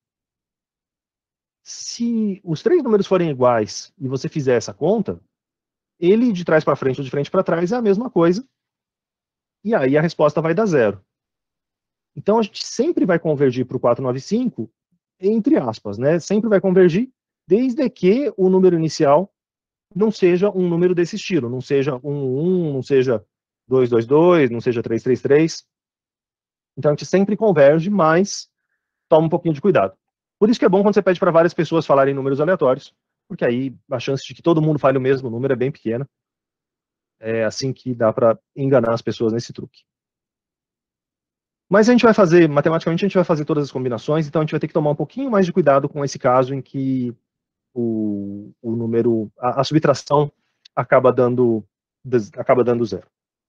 Se os três números forem iguais e você fizer essa conta, ele de trás para frente ou de frente para trás é a mesma coisa, e aí a resposta vai dar zero. Então a gente sempre vai convergir para o quatrocentos e noventa e cinco, entre aspas, né? Sempre vai convergir, desde que o número inicial não seja um número desse estilo, não seja um um, não seja dois dois dois, não seja três três três. Então a gente sempre converge, mas toma um pouquinho de cuidado. Por isso que é bom quando você pede para várias pessoas falarem números aleatórios, porque aí a chance de que todo mundo fale o mesmo número é bem pequena. É assim que dá para enganar as pessoas nesse truque. Mas a gente vai fazer, matematicamente a gente vai fazer todas as combinações, então a gente vai ter que tomar um pouquinho mais de cuidado com esse caso em que o, o número, a, a subtração acaba dando, acaba dando zero.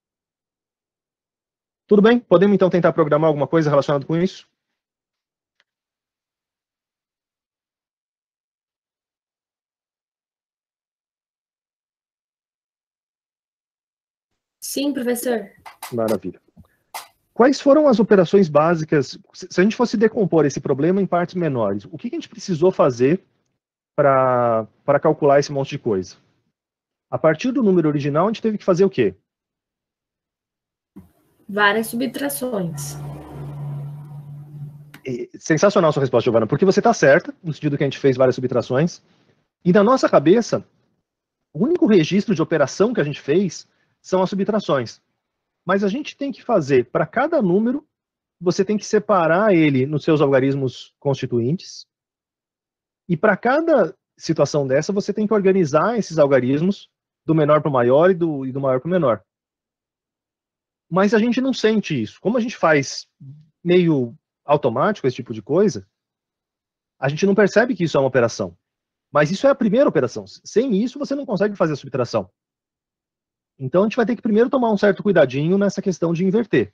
Tudo bem? Podemos então tentar programar alguma coisa relacionada com isso? Sim, professor. Maravilha. Quais foram as operações básicas, se a gente fosse decompor esse problema em partes menores, o que a gente precisou fazer para para calcular esse monte de coisa? A partir do número original, a gente teve que fazer o quê? Várias subtrações. E, sensacional a sua resposta, Giovana, porque você está certa, no sentido que a gente fez várias subtrações, e na nossa cabeça, o único registro de operação que a gente fez são as subtrações. Mas a gente tem que fazer, para cada número, você tem que separar ele nos seus algarismos constituintes, e para cada situação dessa, você tem que organizar esses algarismos do menor para o maior e do, e do maior para o menor. Mas a gente não sente isso. Como a gente faz meio automático esse tipo de coisa, a gente não percebe que isso é uma operação. Mas isso é a primeira operação. Sem isso, você não consegue fazer a subtração. Então, a gente vai ter que primeiro tomar um certo cuidadinho nessa questão de inverter.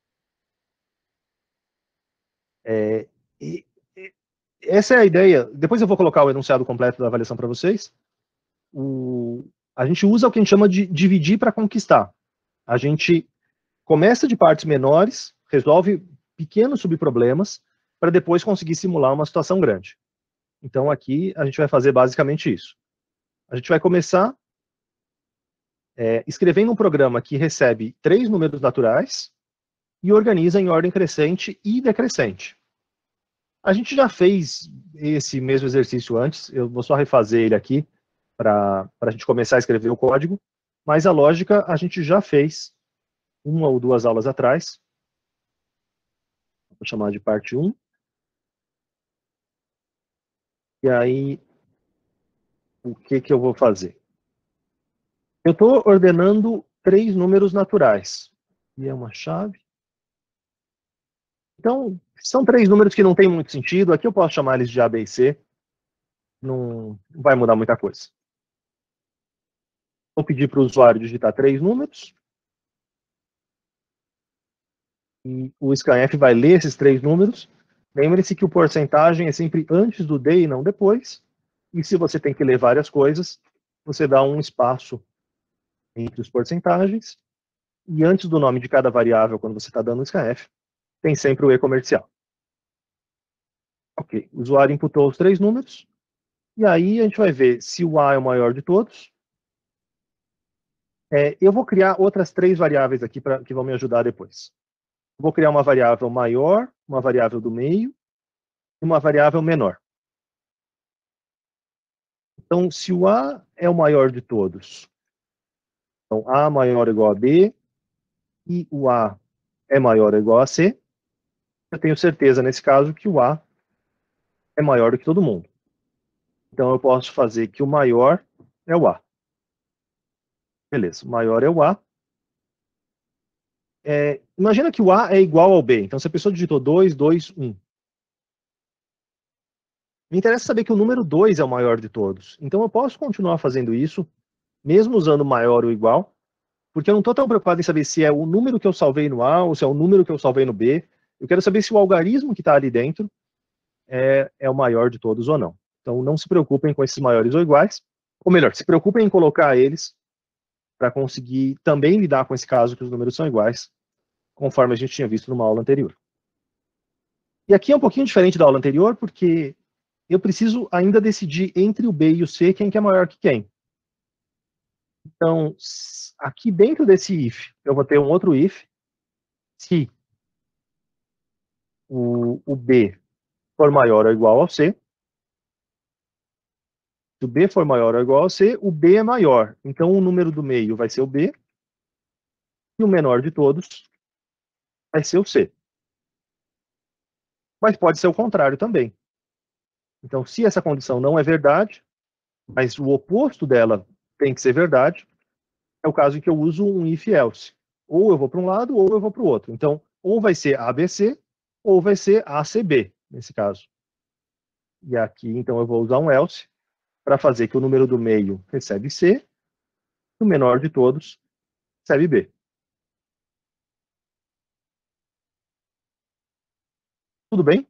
É, e, e, essa é a ideia. Depois eu vou colocar o enunciado completo da avaliação para vocês. O, a gente usa o que a gente chama de dividir para conquistar. A gente começa de partes menores, resolve pequenos subproblemas, para depois conseguir simular uma situação grande. Então, aqui, a gente vai fazer basicamente isso. A gente vai começar é, escrevendo um programa que recebe três números naturais e organiza em ordem crescente e decrescente. A gente já fez esse mesmo exercício antes, eu vou só refazer ele aqui para a gente começar a escrever o código, mas a lógica a gente já fez uma ou duas aulas atrás. Vou chamar de parte um. E aí, o que, que eu vou fazer? Eu estou ordenando três números naturais. E é uma chave. Então, são três números que não tem muito sentido. Aqui eu posso chamar eles de A, B e C. Não vai mudar muita coisa. Vou pedir para o usuário digitar três números. E o scanf vai ler esses três números. Lembre-se que o porcentagem é sempre antes do D e não depois. E se você tem que ler várias coisas, você dá um espaço entre os porcentagens. E antes do nome de cada variável, quando você está dando o scanf, tem sempre o E comercial. Ok, o usuário imputou os três números. E aí a gente vai ver se o A é o maior de todos. É, eu vou criar outras três variáveis aqui pra, que vão me ajudar depois. Vou criar uma variável maior, uma variável do meio e uma variável menor. Então, se o A é o maior de todos, então A maior ou igual a B, e o A é maior ou igual a C, eu tenho certeza, nesse caso, que o A é maior do que todo mundo. Então, eu posso fazer que o maior é o A. Beleza, o maior é o A. É, imagina que o A é igual ao B. Então, se a pessoa digitou dois, dois, um. Me interessa saber que o número dois é o maior de todos. Então, eu posso continuar fazendo isso, mesmo usando maior ou igual, porque eu não estou tão preocupado em saber se é o número que eu salvei no A ou se é o número que eu salvei no B. Eu quero saber se o algarismo que está ali dentro é, é o maior de todos ou não. Então, não se preocupem com esses maiores ou iguais. Ou melhor, se preocupem em colocar eles para conseguir também lidar com esse caso que os números são iguais, conforme a gente tinha visto numa aula anterior. E aqui é um pouquinho diferente da aula anterior, porque eu preciso ainda decidir entre o B e o C quem que é maior que quem. Então, aqui dentro desse if, eu vou ter um outro if, se o, o B for maior ou igual ao C. Se o B for maior ou igual ao C, o B é maior. Então, o número do meio vai ser o B, e o menor de todos vai ser o C. Mas pode ser o contrário também. Então, se essa condição não é verdade, mas o oposto dela tem que ser verdade, é o caso em que eu uso um if-else. Ou eu vou para um lado, ou eu vou para o outro. Então, ou vai ser A B C, ou vai ser A C B, nesse caso. E aqui, então, eu vou usar um else para fazer que o número do meio recebe C, e o menor de todos recebe B. Tudo bem?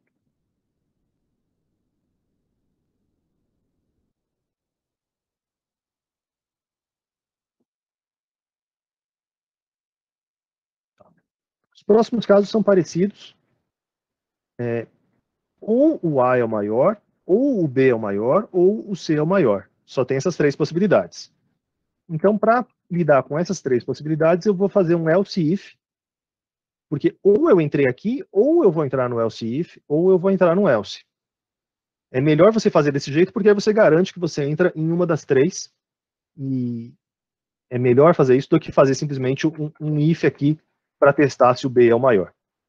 Os próximos casos são parecidos. É, ou o A é o maior, ou o B é o maior, ou o C é o maior. Só tem essas três possibilidades. Então, para lidar com essas três possibilidades, eu vou fazer um else if, porque ou eu entrei aqui, ou eu vou entrar no else if, ou eu vou entrar no else. É melhor você fazer desse jeito, porque aí você garante que você entra em uma das três, e é melhor fazer isso do que fazer simplesmente um, um if aqui para testar se o B é o maior.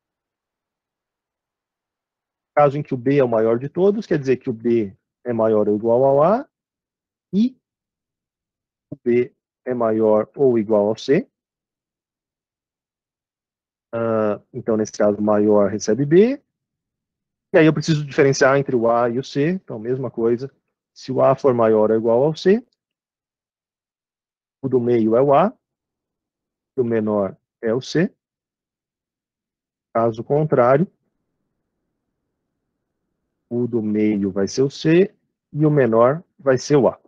Caso em que o B é o maior de todos, quer dizer que o B é maior ou igual ao A, e o B é maior ou igual ao C. Uh, então, nesse caso, maior recebe B. E aí eu preciso diferenciar entre o A e o C. Então, mesma coisa. Se o A for maior ou igual ao C, o do meio é o A, o menor é o C. Caso contrário, o do meio vai ser o C e o menor vai ser o A.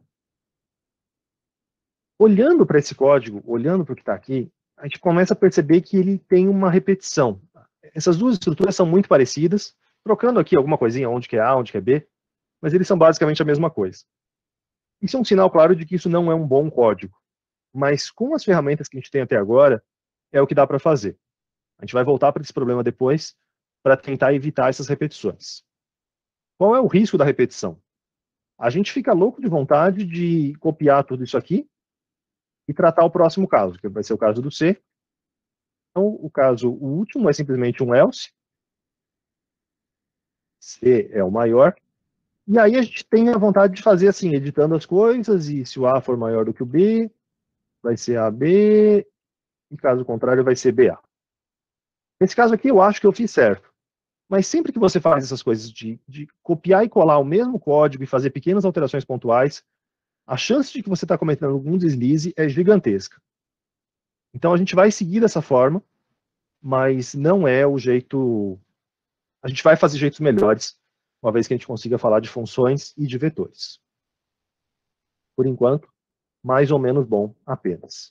Olhando para esse código, olhando para o que está aqui, a gente começa a perceber que ele tem uma repetição. Essas duas estruturas são muito parecidas, trocando aqui alguma coisinha, onde que é A, onde que é B, mas eles são basicamente a mesma coisa. Isso é um sinal claro de que isso não é um bom código, mas com as ferramentas que a gente tem até agora, é o que dá para fazer. A gente vai voltar para esse problema depois, para tentar evitar essas repetições. Qual é o risco da repetição? A gente fica louco de vontade de copiar tudo isso aqui e tratar o próximo caso, que vai ser o caso do C. Então, o caso, o último é simplesmente um else. C é o maior. E aí a gente tem a vontade de fazer assim, editando as coisas, e se o A for maior do que o B, vai ser A B, e caso contrário vai ser B A. Nesse caso aqui eu acho que eu fiz certo. Mas sempre que você faz essas coisas de, de copiar e colar o mesmo código e fazer pequenas alterações pontuais, a chance de que você está cometendo algum deslize é gigantesca. Então a gente vai seguir dessa forma, mas não é o jeito... A gente vai fazer jeitos melhores, uma vez que a gente consiga falar de funções e de vetores. Por enquanto, mais ou menos bom apenas.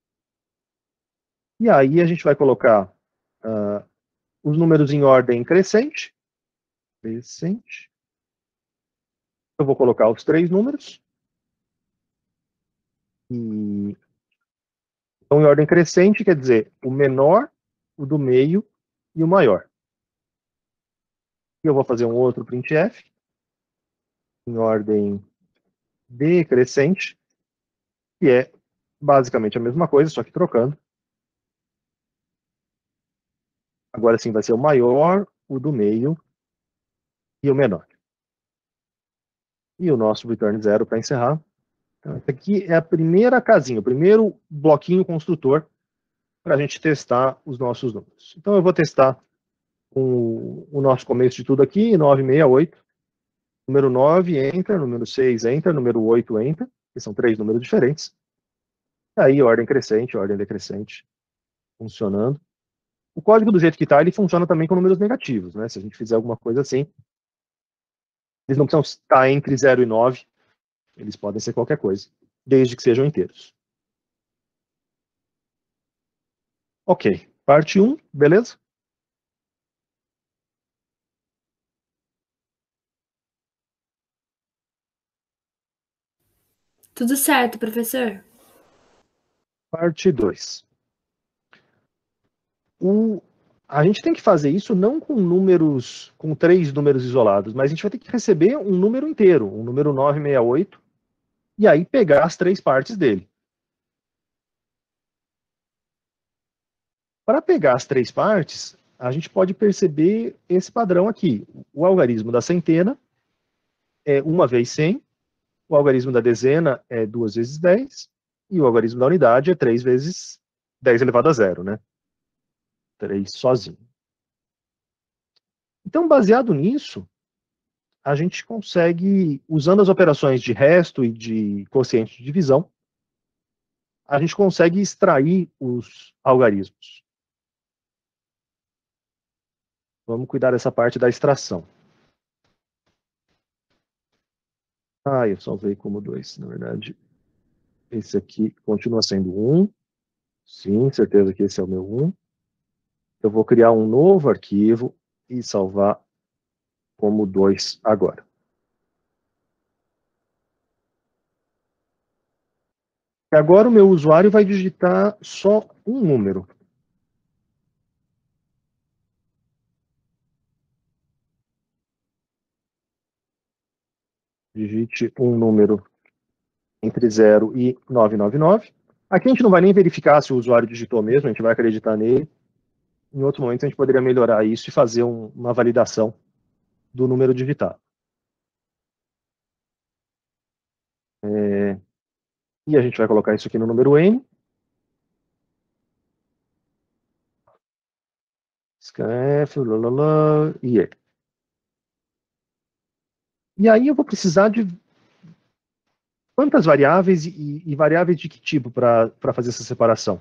E aí a gente vai colocar uh, os números em ordem crescente. Crescente. Eu vou colocar os três números. E... Então, em ordem crescente, quer dizer, o menor, o do meio e o maior. E eu vou fazer um outro printf, em ordem decrescente, que é basicamente a mesma coisa, só que trocando. Agora sim vai ser o maior, o do meio e o menor. E o nosso return zero para encerrar. Então, esse aqui é a primeira casinha, o primeiro bloquinho construtor para a gente testar os nossos números. Então eu vou testar com o nosso começo de tudo aqui, nove sessenta e oito. Número nove, enter. Número seis, enter. Número oito, enter. Que são três números diferentes. E aí, ordem crescente, ordem decrescente, funcionando. O código do jeito que está, ele funciona também com números negativos, né? Se a gente fizer alguma coisa assim, eles não precisam estar entre zero e nove, eles podem ser qualquer coisa, desde que sejam inteiros. Ok, parte um, beleza? Tudo certo, professor? Parte dois. O... A gente tem que fazer isso não com números, com três números isolados, mas a gente vai ter que receber um número inteiro, um número nove sessenta e oito, e aí pegar as três partes dele. Para pegar as três partes, a gente pode perceber esse padrão aqui. O algarismo da centena é uma vez cem, o algarismo da dezena é duas vezes dez, e o algarismo da unidade é três vezes dez elevado a zero, né? três sozinho. Então, baseado nisso, a gente consegue, usando as operações de resto e de quociente de divisão, a gente consegue extrair os algarismos. Vamos cuidar dessa parte da extração. Ah, eu salvei como dois, na verdade. Esse aqui continua sendo um. Sim, certeza que esse é o meu um. Eu vou criar um novo arquivo e salvar como dois agora. Agora o meu usuário vai digitar só um número. Digite um número entre zero e novecentos e noventa e nove. Aqui a gente não vai nem verificar se o usuário digitou mesmo, a gente vai acreditar nele. Em outro momento a gente poderia melhorar isso e fazer um, uma validação do número digitado. É, e a gente vai colocar isso aqui no número N. Scanf, lalala, e E. E aí eu vou precisar de quantas variáveis e, e variáveis de que tipo para fazer essa separação?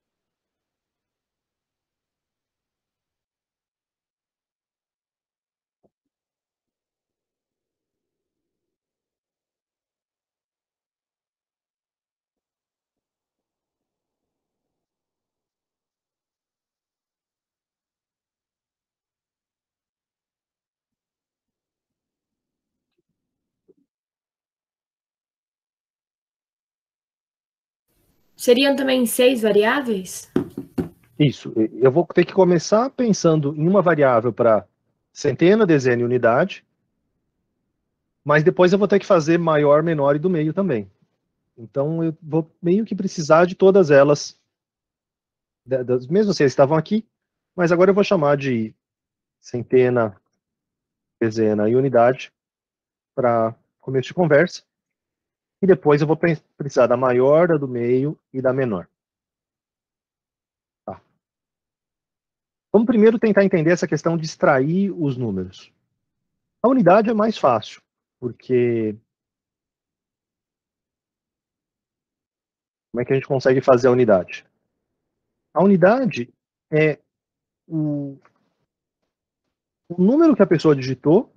Seriam também seis variáveis? Isso, eu vou ter que começar pensando em uma variável para centena, dezena e unidade, mas depois eu vou ter que fazer maior, menor e do meio também. Então eu vou meio que precisar de todas elas, das, mesmo se eles estavam aqui, mas agora eu vou chamar de centena, dezena e unidade, para começo de conversa. E depois eu vou precisar da maior, da do meio e da menor. Tá. Vamos primeiro tentar entender essa questão de extrair os números. A unidade é mais fácil, porque... Como é que a gente consegue fazer a unidade? A unidade é o, o número que a pessoa digitou.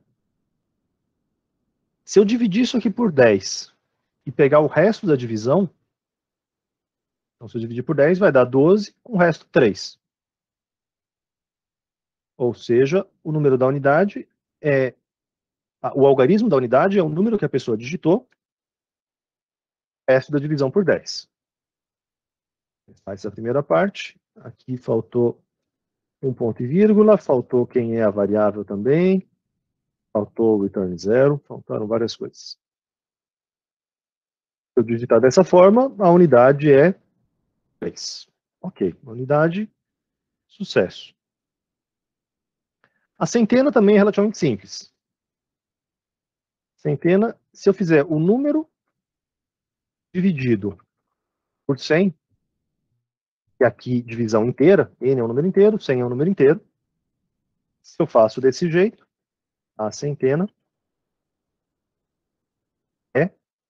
Se eu dividir isso aqui por dez e pegar o resto da divisão, então se eu dividir por dez vai dar doze, com o resto três. Ou seja, o número da unidade é... O algarismo da unidade é o número que a pessoa digitou, resto da divisão por dez. Faz a primeira parte. Aqui faltou um ponto e vírgula, faltou quem é a variável também, faltou o return zero, faltaram várias coisas. Se eu digitar dessa forma, a unidade é três. Ok, unidade, sucesso. A centena também é relativamente simples. Centena, se eu fizer o número dividido por cem, que aqui divisão inteira, n é um número inteiro, cem é um número inteiro. Se eu faço desse jeito, a centena é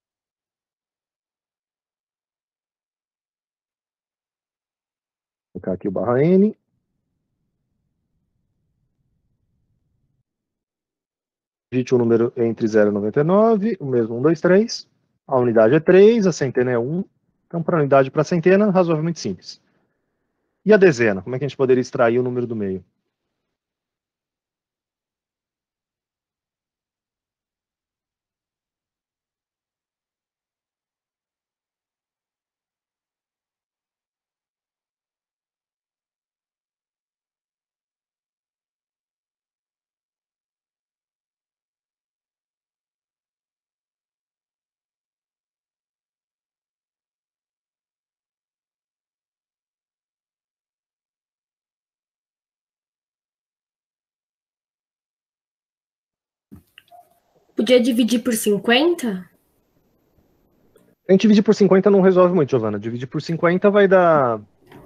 vou colocar aqui o barra n. Digite o número entre zero e noventa e nove, o mesmo um, dois, três. A unidade é três, a centena é um. Então, para a unidade para a centena, razoavelmente simples. E a dezena? Como é que a gente poderia extrair o número do meio? Podia dividir por cinquenta? A gente dividir por cinquenta não resolve muito, Giovana. Dividir por cinquenta vai dar...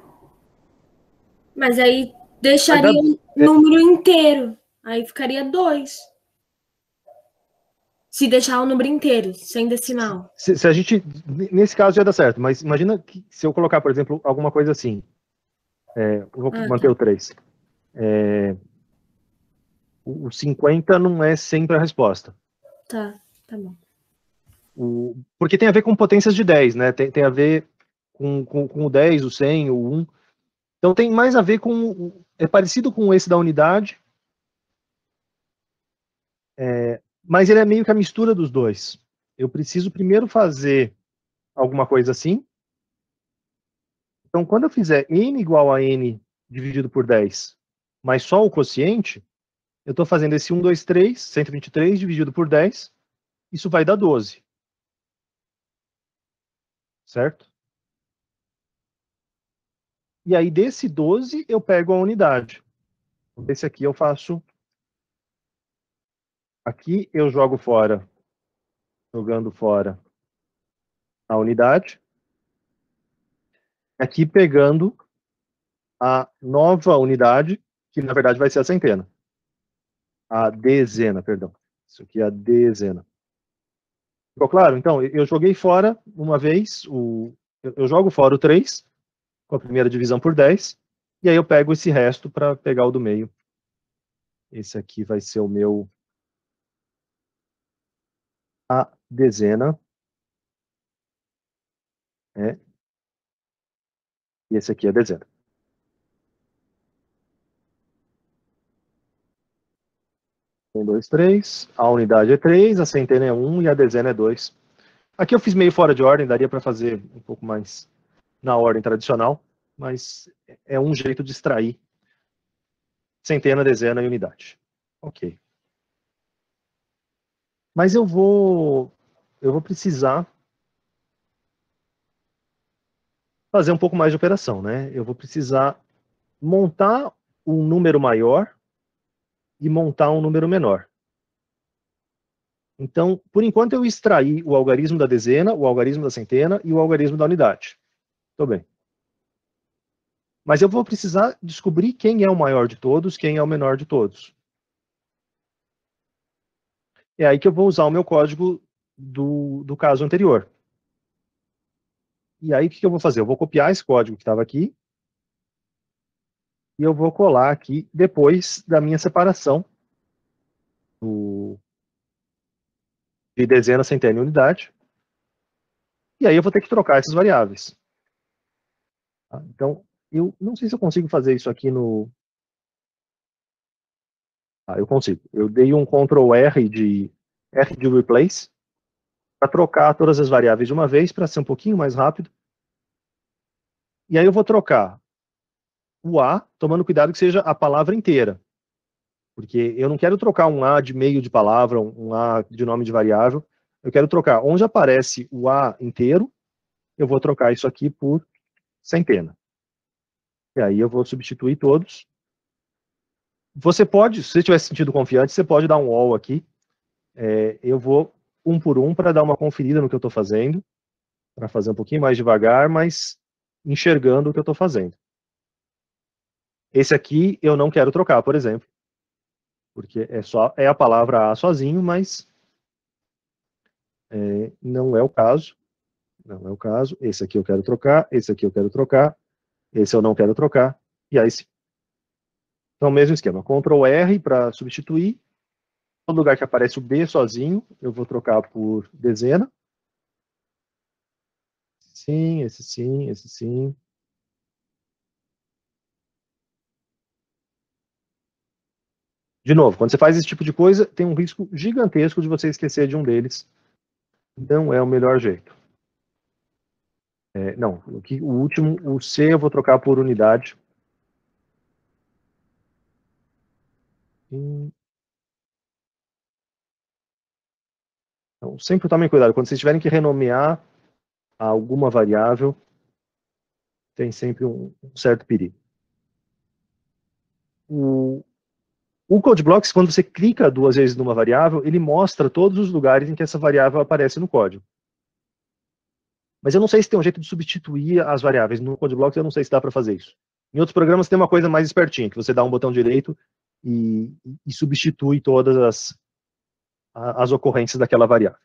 Mas aí deixaria Vai dar- o número inteiro. Aí ficaria dois. Se deixar o número inteiro, sem decimal. Se, se a gente... Nesse caso já dá certo, mas imagina que se eu colocar, por exemplo, alguma coisa assim. É, eu vou Ah, manter tá. o três. É, o o cinquenta não é sempre a resposta. Tá, tá bom. O, porque tem a ver com potências de dez, né? Tem, tem a ver com, com, com o dez, o cem, o um. Então tem mais a ver com... É parecido com esse da unidade, é, mas ele é meio que a mistura dos dois. Eu preciso primeiro fazer alguma coisa assim. Então quando eu fizer n igual a n dividido por dez, mas só o quociente, eu estou fazendo esse um, dois, três, cento e vinte e três dividido por dez, isso vai dar doze. Certo? E aí desse doze eu pego a unidade. Esse aqui eu faço... Aqui eu jogo fora, jogando fora a unidade. Aqui pegando a nova unidade, que na verdade vai ser a centena. A dezena, perdão. Isso aqui é a dezena. Ficou claro? Então, eu joguei fora uma vez, o, eu jogo fora o três, com a primeira divisão por dez, e aí eu pego esse resto para pegar o do meio. Esse aqui vai ser o meu... A dezena. É. E esse aqui é a dezena. um, dois, três. A unidade é três, a centena é um e a dezena é dois. Aqui eu fiz meio fora de ordem, daria para fazer um pouco mais na ordem tradicional, mas é um jeito de extrair centena, dezena e unidade. Ok. Mas eu vou, eu vou precisar fazer um pouco mais de operação, né? Eu vou precisar montar um número maior e montar um número menor. Então, por enquanto, eu extraí o algarismo da dezena, o algarismo da centena e o algarismo da unidade. Tô bem. Mas eu vou precisar descobrir quem é o maior de todos, quem é o menor de todos. É aí que eu vou usar o meu código do, do caso anterior. E aí, o que eu vou fazer? Eu vou copiar esse código que estava aqui, e eu vou colar aqui depois da minha separação do, de dezena, centena e unidade. E aí eu vou ter que trocar essas variáveis. Tá? Então, eu não sei se eu consigo fazer isso aqui no... Ah, eu consigo. Eu dei um control R de, R de replace para trocar todas as variáveis de uma vez, para ser um pouquinho mais rápido. E aí eu vou trocar o A, tomando cuidado que seja a palavra inteira. Porque eu não quero trocar um A de meio de palavra, um A de nome de variável. Eu quero trocar onde aparece o A inteiro, eu vou trocar isso aqui por centena. E aí eu vou substituir todos. Você pode, se você tiver sentido confiante, você pode dar um all aqui. É, eu vou um por um para dar uma conferida no que eu estou fazendo, para fazer um pouquinho mais devagar, mas enxergando o que eu estou fazendo. Esse aqui eu não quero trocar, por exemplo, porque é, só, é a palavra A sozinho, mas é, não é o caso. Não é o caso. Esse aqui eu quero trocar, esse aqui eu quero trocar, esse eu não quero trocar, e aí sim. Então, mesmo esquema, control R para substituir. Todo lugar que aparece o B sozinho, eu vou trocar por dezena. Sim, esse sim, esse sim. De novo, quando você faz esse tipo de coisa, tem um risco gigantesco de você esquecer de um deles. Não é o melhor jeito. É, não, o, que, o último, o C, eu vou trocar por unidade. Então, sempre tomem cuidado. Quando vocês tiverem que renomear alguma variável, tem sempre um certo perigo. O, o CodeBlocks, quando você clica duas vezes numa variável, ele mostra todos os lugares em que essa variável aparece no código. Mas eu não sei se tem um jeito de substituir as variáveis. No CodeBlocks eu não sei se dá para fazer isso. Em outros programas tem uma coisa mais espertinha, que você dá um botão direito e, e substitui todas as, as ocorrências daquela variável.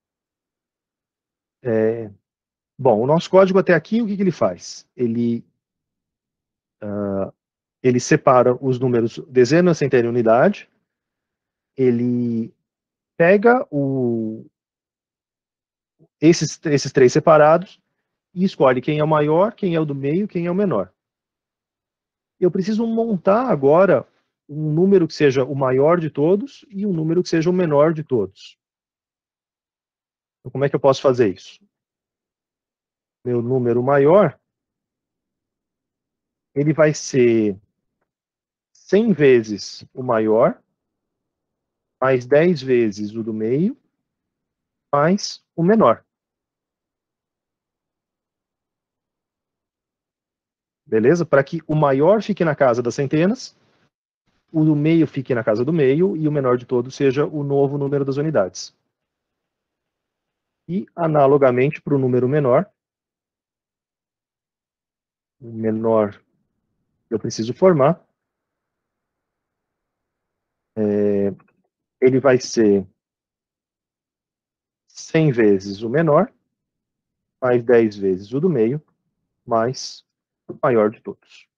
É, bom, o nosso código até aqui, o que, que ele faz? Ele, uh, ele separa os números dezena, centena e unidade. Ele pega o, esses, esses três separados e escolhe quem é o maior, quem é o do meio, quem é o menor. Eu preciso montar agora um número que seja o maior de todos e um número que seja o menor de todos. Então, como é que eu posso fazer isso? Meu número maior, ele vai ser cem vezes o maior, mais dez vezes o do meio, mais o menor. Beleza? Para que o maior fique na casa das centenas, o do meio fique na casa do meio e o menor de todos seja o novo número das unidades. E, analogamente, para o número menor, o menor eu preciso formar, é, ele vai ser cem vezes o menor, mais dez vezes o do meio, mais o maior de todos.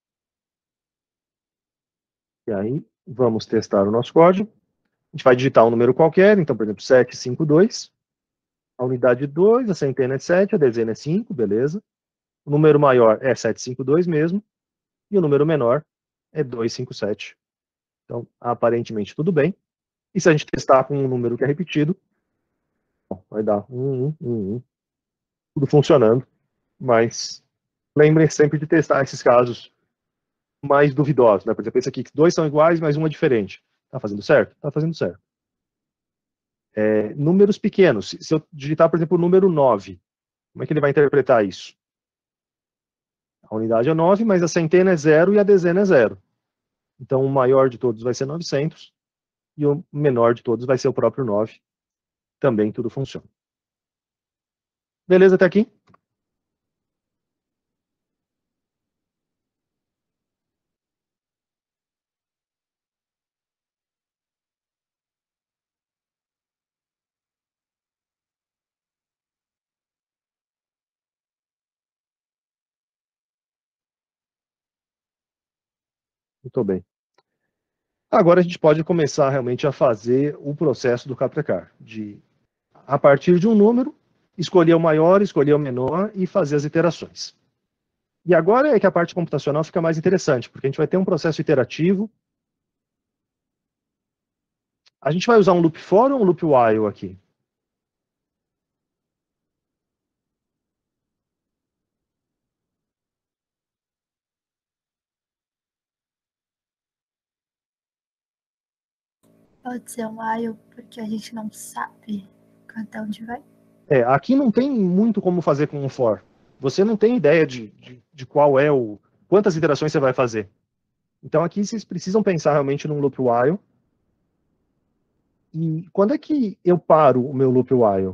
E aí, vamos testar o nosso código. A gente vai digitar um número qualquer, então, por exemplo, setecentos e cinquenta e dois. A unidade é dois, a centena é sete, a dezena é cinco, beleza. O número maior é setecentos e cinquenta e dois mesmo, e o número menor é duzentos e cinquenta e sete. Então, aparentemente, tudo bem. E se a gente testar com um número que é repetido, bom, vai dar um, um, um, um. Tudo funcionando, mas lembrem sempre de testar esses casos mais duvidosos, né? Por exemplo, esse aqui, que dois são iguais, mas um é diferente. Tá fazendo certo? Tá fazendo certo. É, números pequenos. Se eu digitar, por exemplo, o número nove, como é que ele vai interpretar isso? A unidade é nove, mas a centena é zero e a dezena é zero. Então, o maior de todos vai ser novecentos e o menor de todos vai ser o próprio nove. também tudo funciona. Beleza até aqui? Muito bem. Agora a gente pode começar realmente a fazer o processo do Caprecar, de, a partir de um número, escolher o maior, escolher o menor e fazer as iterações. E agora é que a parte computacional fica mais interessante, porque a gente vai ter um processo iterativo. A gente vai usar um loop for ou um loop while aqui? Pode ser um while, porque a gente não sabe até onde vai. É, aqui não tem muito como fazer com um for. Você não tem ideia de, de, de qual é o... quantas iterações você vai fazer. Então aqui vocês precisam pensar realmente num loop while. E quando é que eu paro o meu loop while?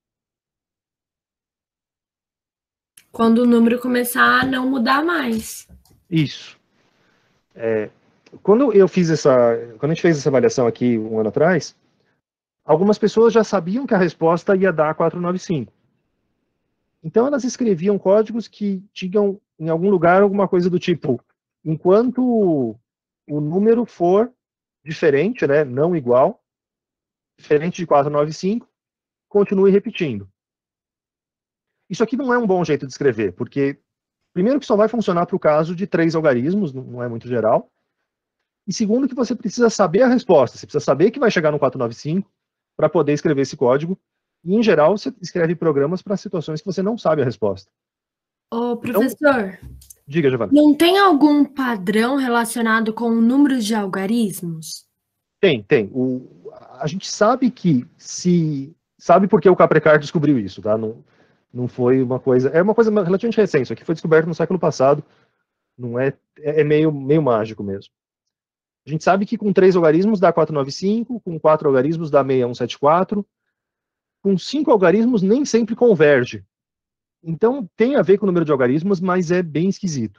Quando o número começar a não mudar mais. Isso. É, quando eu fiz essa... Quando a gente fez essa avaliação aqui um ano atrás, algumas pessoas já sabiam que a resposta ia dar quatrocentos e noventa e cinco. Então elas escreviam códigos que tinham em algum lugar alguma coisa do tipo, enquanto o número for diferente, né, não igual, diferente de quatrocentos e noventa e cinco, continue repetindo. Isso aqui não é um bom jeito de escrever, porque primeiro que só vai funcionar para o caso de três algarismos, não é muito geral, e segundo que você precisa saber a resposta, você precisa saber que vai chegar no quatrocentos e noventa e cinco para poder escrever esse código. E, em geral, você escreve programas para situações que você não sabe a resposta. Ô, professor, então, diga, Giovana. Não tem algum padrão relacionado com o número de algarismos? Tem, tem. O, a gente sabe que se... Sabe por que o Caprecar descobriu isso, tá? Não, não foi uma coisa... É uma coisa relativamente recente. Isso aqui foi descoberto no século passado. Não é... É meio, meio mágico mesmo. A gente sabe que com três algarismos dá quatrocentos e noventa e cinco, com quatro algarismos dá seis mil cento e setenta e quatro, com cinco algarismos nem sempre converge. Então, tem a ver com o número de algarismos, mas é bem esquisito.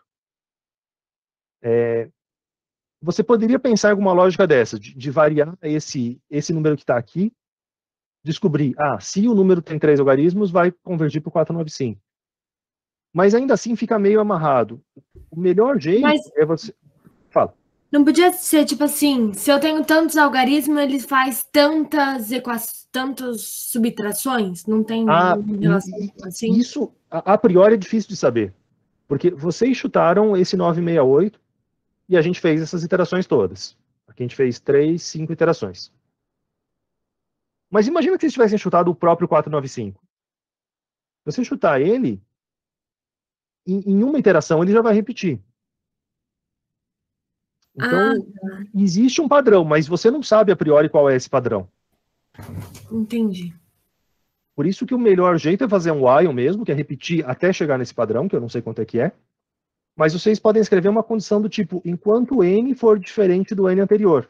É, você poderia pensar em alguma lógica dessa, de, de variar esse, esse número que está aqui, descobrir, ah, se o número tem três algarismos, vai convergir para o quatrocentos e noventa e cinco. Mas ainda assim fica meio amarrado. O melhor jeito mas... é você... Fala. Não podia ser tipo assim, se eu tenho tantos algarismos, ele faz tantas equações, tantas subtrações? Não tem ah, relação assim? Isso, a, a priori, é difícil de saber. Porque vocês chutaram esse novecentos e sessenta e oito e a gente fez essas iterações todas. Aqui a gente fez três, cinco iterações. Mas imagina que vocês tivessem chutado o próprio quatrocentos e noventa e cinco. Se você chutar ele, em, em uma iteração ele já vai repetir. Então, ah, existe um padrão, mas você não sabe a priori qual é esse padrão. Entendi. Por isso que o melhor jeito é fazer um while mesmo, que é repetir até chegar nesse padrão, que eu não sei quanto é que é. Mas vocês podem escrever uma condição do tipo, enquanto n for diferente do n anterior.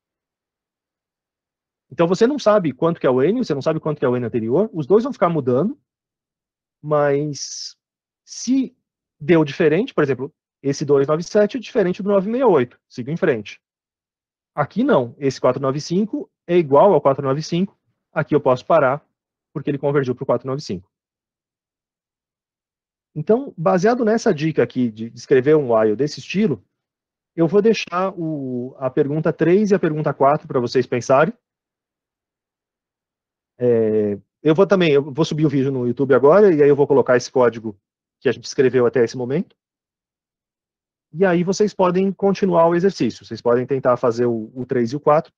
Então você não sabe quanto que é o n, você não sabe quanto que é o n anterior, os dois vão ficar mudando, mas se deu diferente, por exemplo, esse duzentos e noventa e sete é diferente do novecentos e sessenta e oito, siga em frente. Aqui não, esse quatrocentos e noventa e cinco é igual ao quatrocentos e noventa e cinco, aqui eu posso parar, porque ele convergiu para o quatrocentos e noventa e cinco. Então, baseado nessa dica aqui de escrever um while desse estilo, eu vou deixar o, a pergunta três e a pergunta quatro para vocês pensarem. É, eu vou também, eu vou subir o vídeo no YouTube agora, e aí eu vou colocar esse código que a gente escreveu até esse momento. E aí vocês podem continuar o exercício, vocês podem tentar fazer o, o três e o quatro.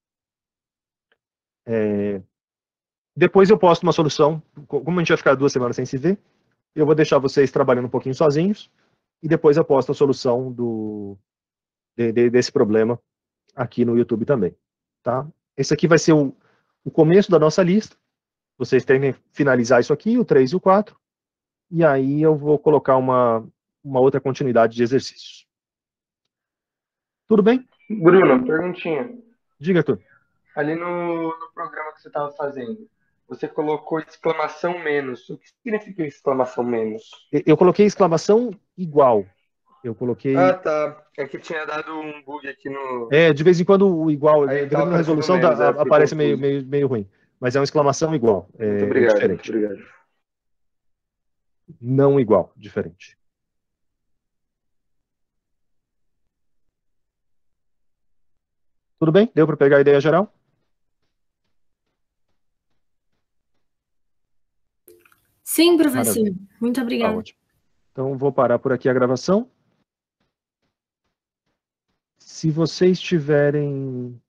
É, depois eu posto uma solução, como a gente vai ficar duas semanas sem se ver, eu vou deixar vocês trabalhando um pouquinho sozinhos, e depois eu posto a solução do, de, de, desse problema aqui no YouTube também. Tá? Esse aqui vai ser o, o começo da nossa lista. Vocês têm que finalizar isso aqui, o três e o quatro, e aí eu vou colocar uma, uma outra continuidade de exercícios. Tudo bem? Bruno, perguntinha. Diga, Arthur. Ali no, no programa que você estava fazendo, você colocou exclamação menos. O que significa exclamação menos? Eu coloquei exclamação igual. Eu coloquei... Ah, tá. É que tinha dado um bug aqui no... É, de vez em quando o igual, Aí dependendo tava da aparecendo resolução, menos, dá- é, eu fiquei aparece meio, confuso. meio, meio ruim. Mas é uma exclamação igual, é, Muito é obrigado, diferente. muito obrigado. Não igual, diferente. Tudo bem? Deu para pegar a ideia geral? Sim, professor. Maravilha. Muito Tá obrigada. ótimo. Então, vou parar por aqui a gravação. Se vocês tiverem